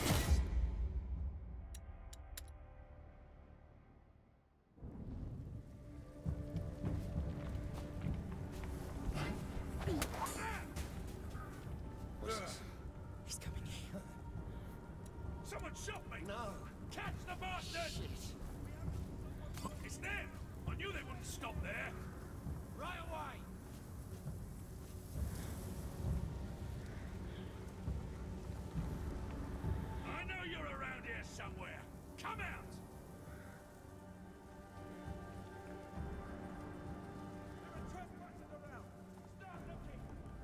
He's coming here. Someone shot me! No. Catch the bastard! Shit. It's them! I knew they wouldn't stop there! Right away! I know you're around here somewhere! Come out! There are trespassers around! Start looking!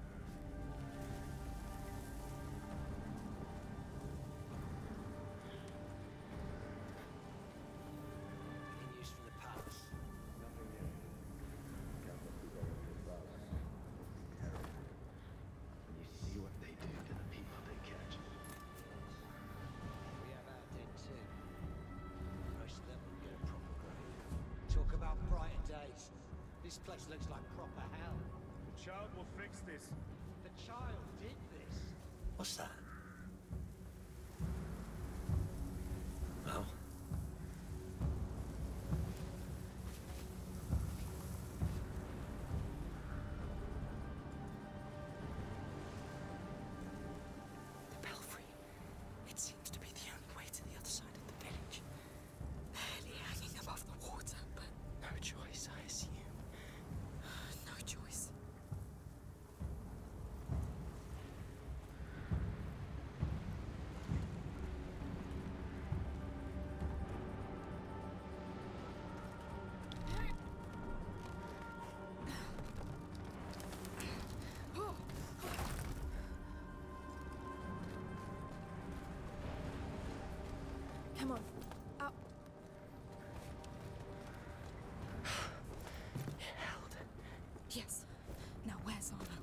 News from the palace. You see what they do to the people they catch. We have our dead too. The rest of them will get a proper grave. Talk about brighter days. This place looks like proper hell. The child will fix this. The child did this. What's that? Well? The belfry. It seems to be the only way to the other side of the village. Barely hanging above the water, but no choice, I assume. No choice. Come on. Up. It held. Yes. Now where's Arno?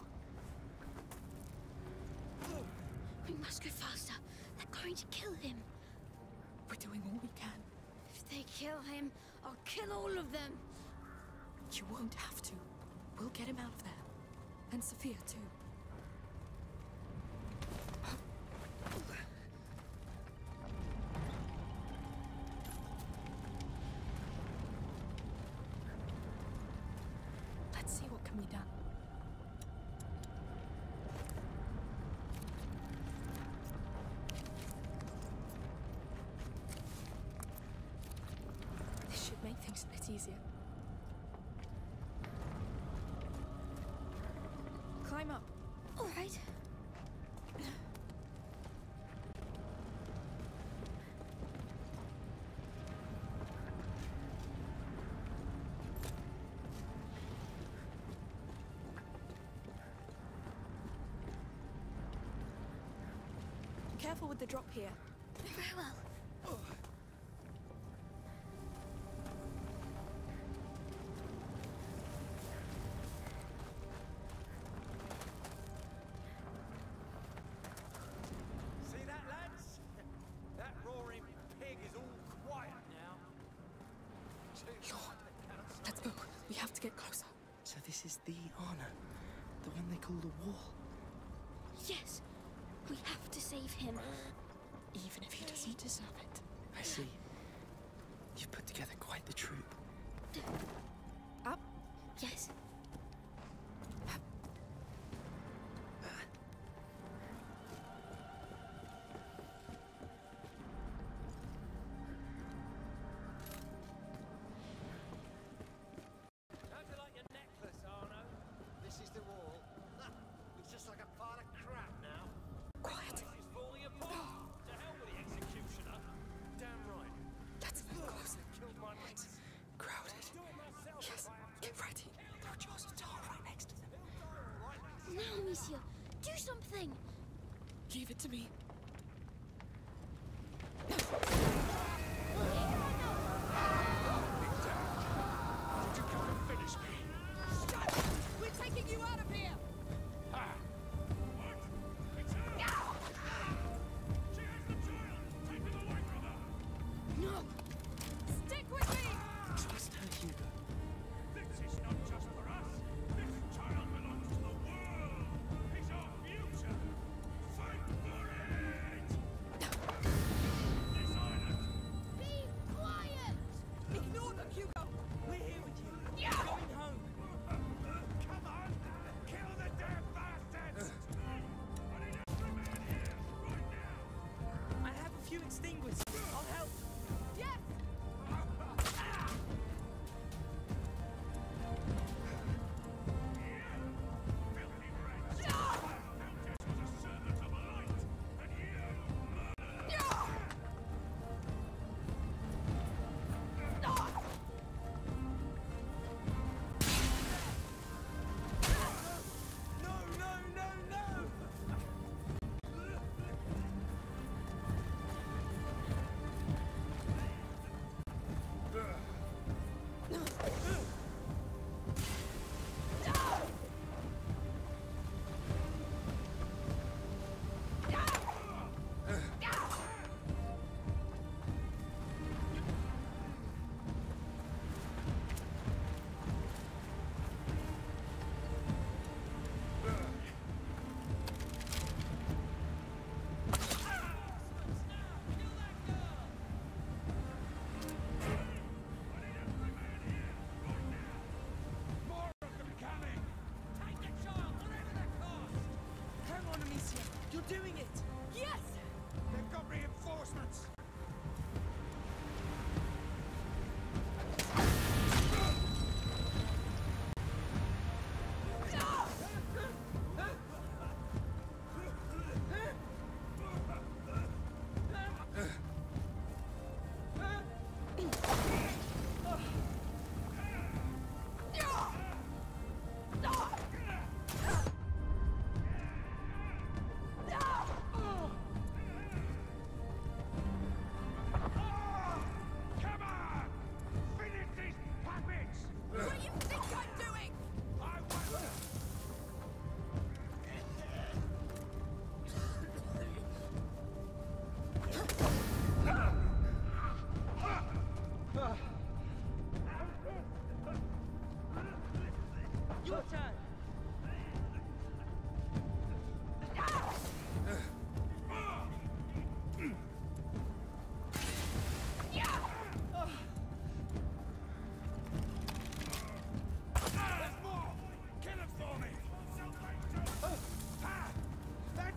We must go faster. They're going to kill him. We're doing all we can. If they kill him, I'll kill all of them. You won't have to. We'll get him out of there. And Sophia, too. Let's see what can be done. This should make things a bit easier. Climb up. All right. Careful with the drop here. Very well. See that, lads? That roaring pig is all quiet now. Lord, let's go. We have to get closer. So this is the Arno, the one they call the Wall. Yes. We have to save him. Even if he doesn't deserve it. I see. You've put together quite the troop. Up? Yes. How'd you like your necklace, Arno? This is the wall. Looks just like a pile of crap now. Quiet. This is falling apart. To hell with the executioner. Damn right. Let's move closer. Killed my mates. Crowded. Do it myself Yes. if I have to. Get ready. There are jaws of tar right next to them. Now, Amicia, do something. Leave it to me. Did you come and finish me? We're taking you out of here! Ha! No. Stick with me! Trust her, Hugo. This is not just for us. This child belongs to the world. He's our future. Fight for it! This island. Be quiet. Ignore them, Hugo! We're here with you. Yeah. We're going home. Come on! Kill the damn bastards! I need every man here, right now! I have a few extinguishers. I'll help. Yes! Filthy wretch! Countess was a servant of light, and you murdered her! No, no, no, no! More of them coming! Take the child, whatever the cost. Hang on, Amicia. You're doing it. Yes! They've got reinforcements!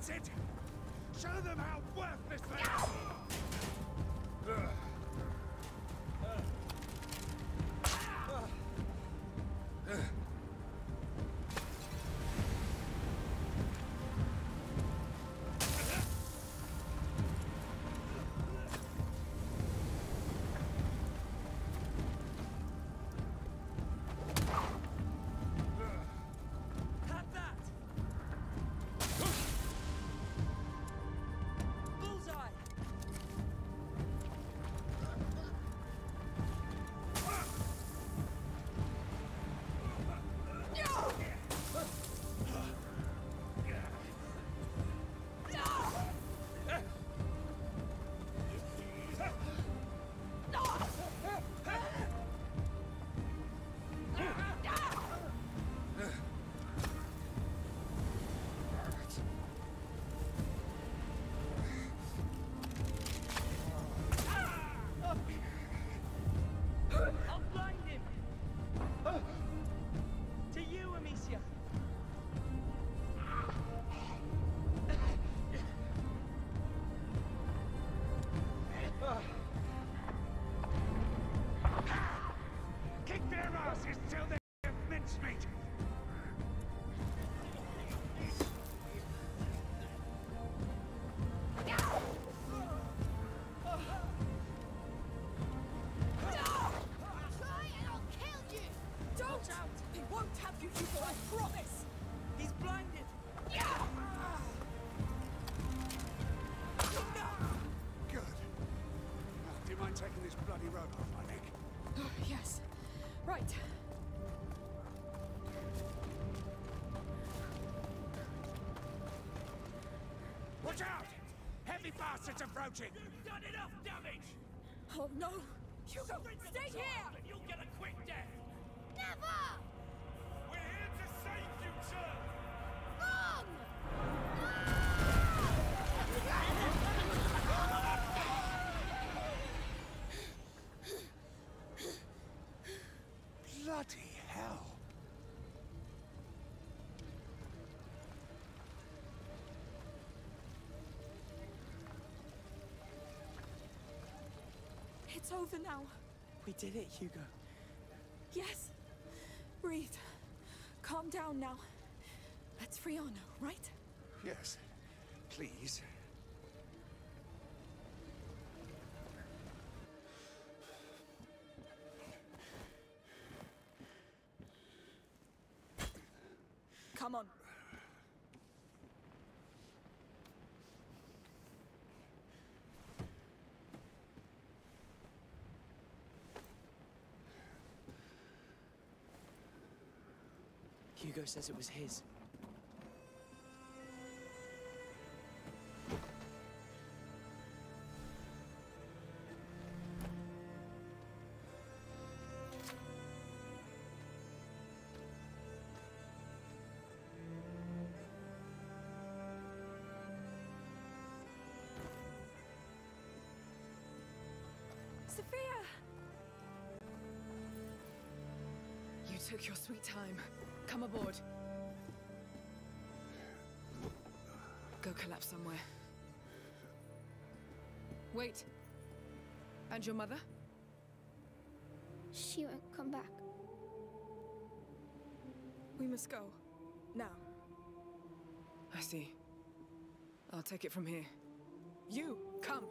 That's it! Show them how worthless they are! Taking this bloody rope off my neck. Oh, yes. Right. Watch out! Heavy bastards approaching! You've done enough damage! Oh no! Hugo, stay here! And you'll get a quick death! Never! We're here to save you, sir! Wrong! Bloody hell! It's over now. We did it, Hugo. Yes. Breathe. Calm down now. Let's free Arno, right? Yes. Please. Come on. Hugo says it was his. Sophia! You took your sweet time. Come aboard. Go collapse somewhere. Wait. And your mother? She won't come back. We must go. Now. I see. I'll take it from here. You, come!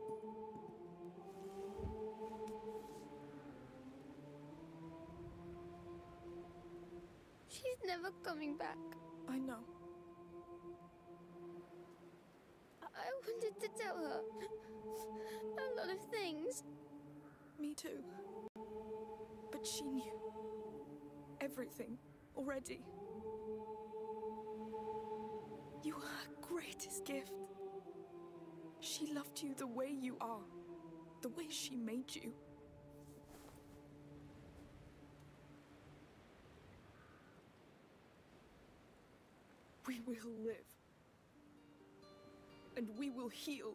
She's never coming back. I know. I wanted to tell her a lot of things. Me too. But she knew everything already. You are her greatest gift. She loved you the way you are, the way she made you. We will live. And we will heal.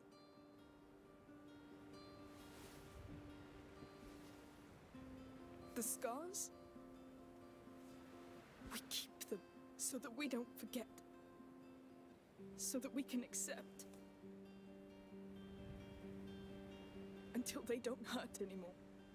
The scars? We keep them so that we don't forget. so that we can accept. Until they don't hurt anymore.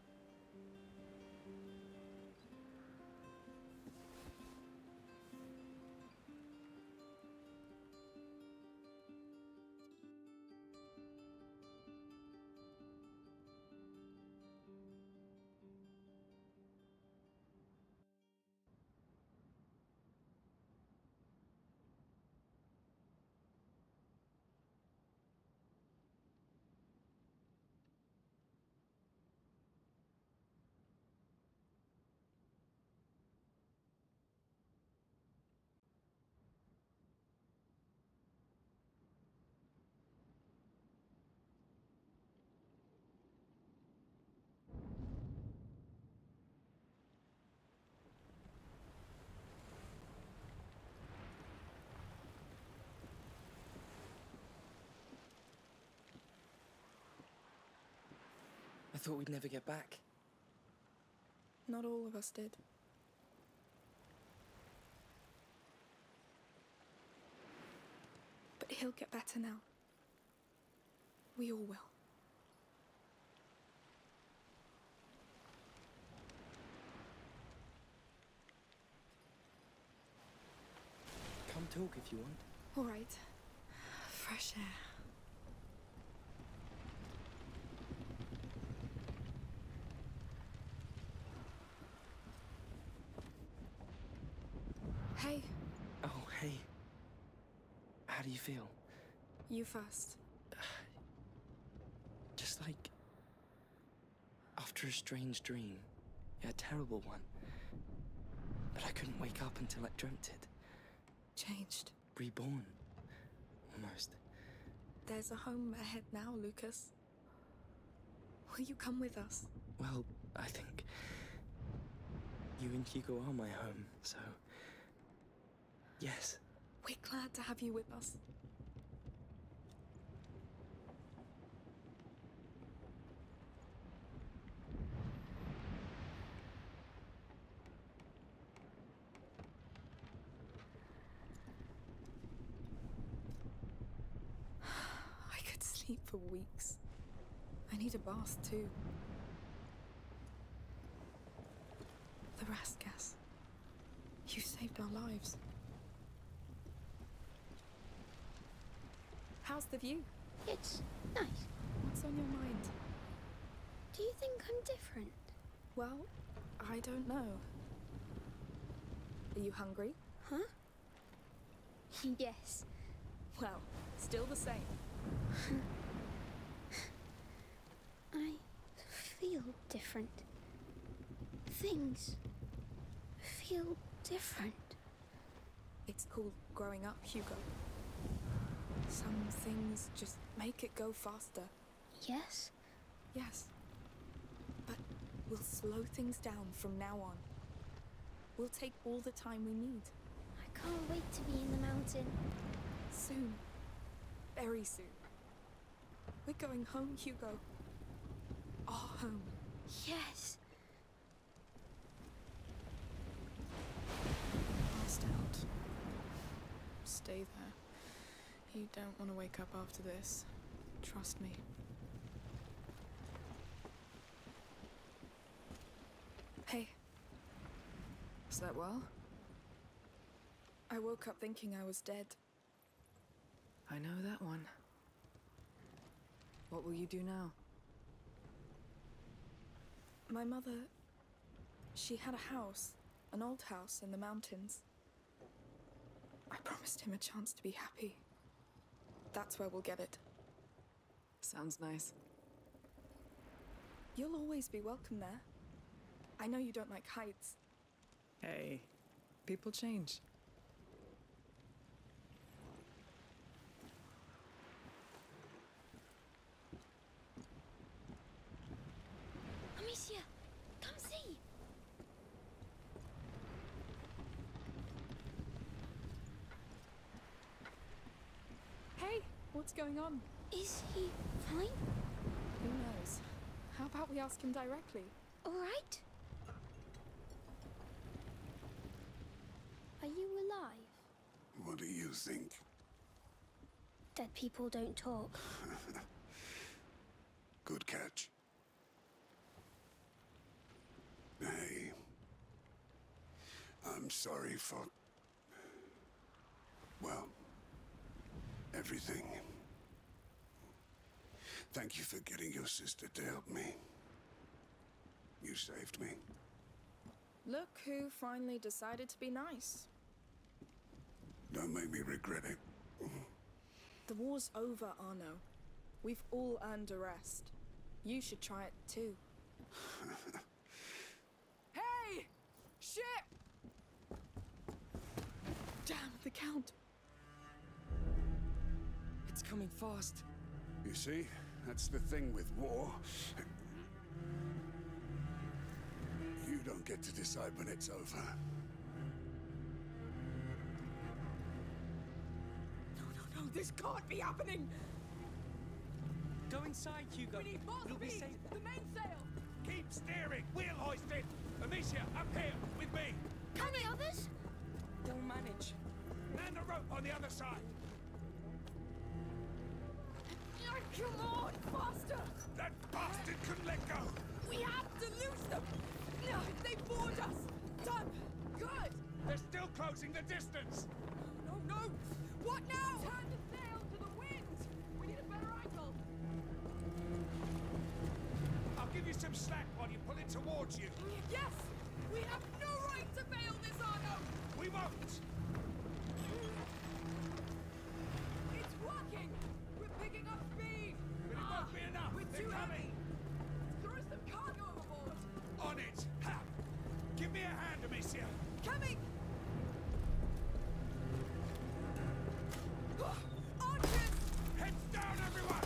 I thought we'd never get back. Not all of us did. But he'll get better now. We all will. Come talk if you want. All right. Fresh air. Hey. Oh, hey. How do you feel? You first. Just like... after a strange dream. Yeah, a terrible one. But I couldn't wake up until I dreamt it. Changed. Reborn. Almost. There's a home ahead now, Lucas. Will you come with us? Well, I think... you and Hugo are my home, so... yes. We're glad to have you with us. I could sleep for weeks. I need a bath too. The Raskas. You saved our lives. How's the view? It's nice. What's on your mind? Do you think I'm different? Well, I don't know. Are you hungry? Huh? Yes. Well, still the same. I feel different. Things feel different. It's called growing up, Hugo. Some things just make it go faster. Yes? Yes. But we'll slow things down from now on. We'll take all the time we need. I can't wait to be in the mountain. Soon. Very soon. We're going home, Hugo. Our home. Yes. Passed out. Stay there. You don't want to wake up after this. Trust me. Hey. Slept well? I woke up thinking I was dead. I know that one. What will you do now? My mother... she had a house. An old house in the mountains. I promised him a chance to be happy. That's where we'll get it. Sounds nice. You'll always be welcome there. I know you don't like heights. Hey, people change. Amicia, come see. Hey, what's going on? Is he fine? Who knows? How about we ask him directly? All right. Are you alive? What do you think? Dead people don't talk. Good catch. Hey. I'm sorry for... well, everything. Thank you for getting your sister to help me. You saved me. Look who finally decided to be nice. Don't make me regret it. The war's over, Arno. We've all earned a rest. You should try it too. Hey! Shit! Damn, the Count. It's coming fast. You see? That's the thing with war. You don't get to decide when it's over. No, no, no, this can't be happening! Go inside, Hugo. We need more You'll be speed! safe. The mainsail! Keep steering! Wheel hoisted! Amicia, up here, with me! Any others? They'll manage. Man the rope on the other side! Oh, come on, faster! That bastard couldn't let go! We have to lose them! No, they board us! Done! Good! They're still closing the distance! No, no! What now? Turn the sail to the wind! We need a better angle! I'll give you some slack while you pull it towards you. Yes! We have no right to fail this, Arno! We won't! It's working! We're picking up speed! Will it won't be enough! We're They're too coming! heavy! Throw some cargo overboard! On it! Hap! Give me a hand, Amicia! Coming! Archers! Heads down, everyone!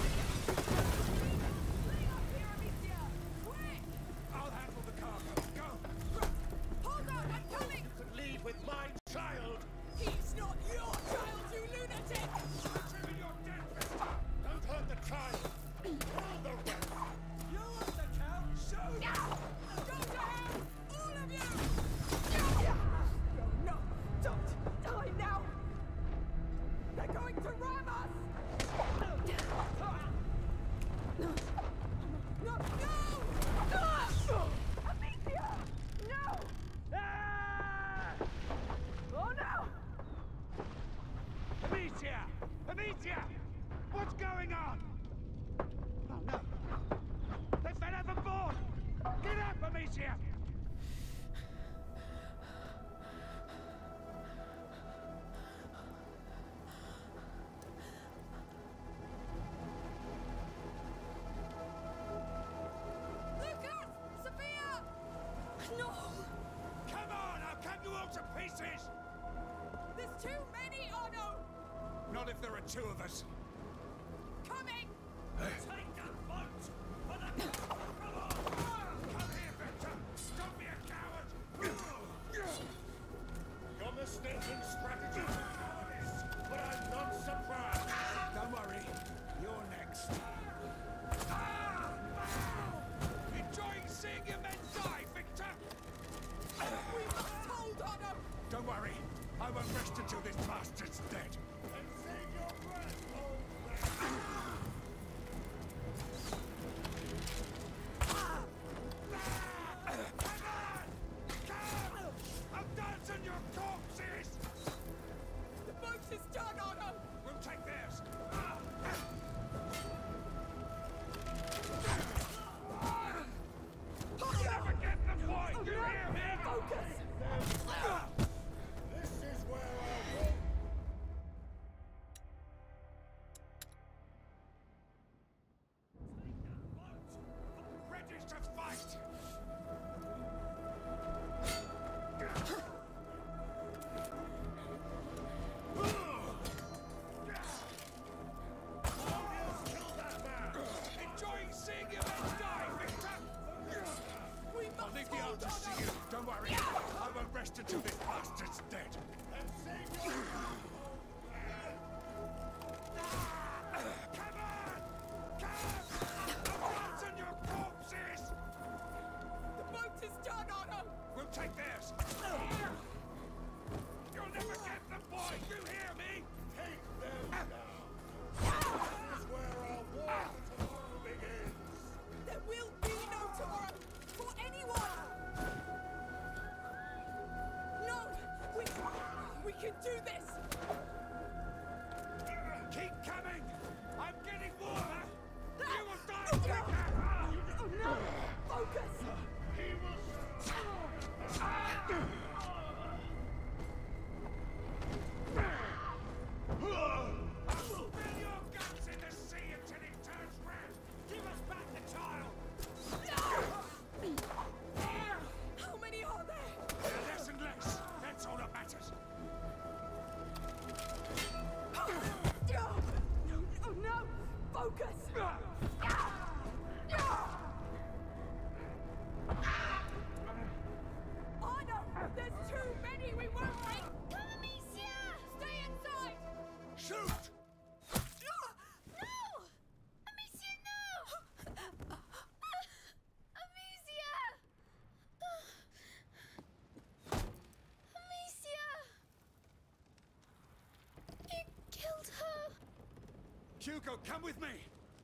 Clean up here, Amicia! Quick! I'll handle the cargo. Go! Hold on, I'm coming! You could leave with my child! He's not your child, you lunatic! Shoot him in your dead fist! Don't hurt the child! Pull the rest! You want the count? Shoot! Go to hell! All of you! No, no! Don't die now! They're going to ram us! No! No! No! No! Amicia! No! Ah! Oh no! Amicia! Amicia! What's going on? Oh no! They fell overboard! Get up, Amicia! Lucas! Sophia! No! Come on, I'll cut you all to pieces! There's too many, Arno! Not if there are two of us. Coming! Take that boat! For the... Come on! Come here, Victor! Don't be a coward! Your mistaken strategy is cowardice, but I'm not surprised! Don't worry, you're next. Ah! Enjoying seeing your men die, Victor! We must hold, Arno! Don't worry, I won't rest until this bastard's dead. And save your breath, old friend! Come on! Come! I'll dance on your corpses! Hugo, come with me!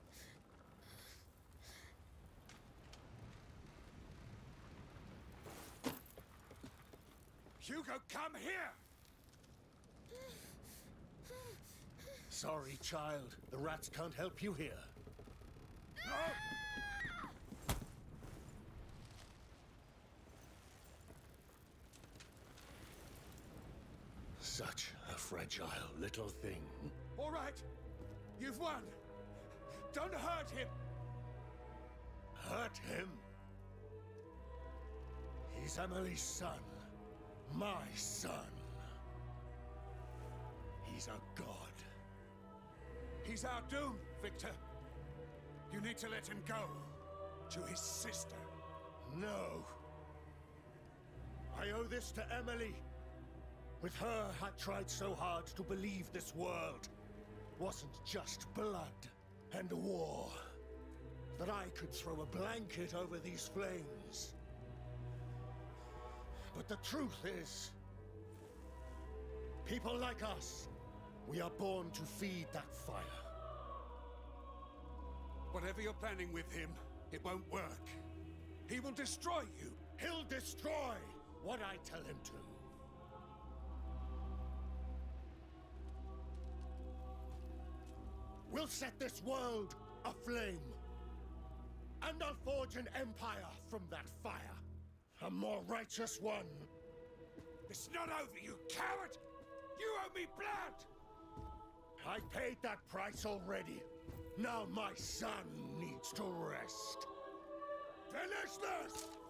Hugo, come here! Sorry, child. The rats can't help you here. No! Such a fragile little thing. All right, you've won. Don't hurt him. Hurt him? He's Emily's son. My son. He's a god. He's our doom, Victor. You need to let him go. To his sister. No. I owe this to Emily. With her, I tried so hard to believe this world wasn't just blood and war. That I could throw a blanket over these flames. But the truth is, people like us, we are born to feed that fire. Whatever you're planning with him, it won't work. He will destroy you. He'll destroy what I tell him to. We'll set this world aflame. And I'll forge an empire from that fire. A more righteous one. It's not over, you coward! You owe me blood! I paid that price already. Now my son needs to rest. Finish this!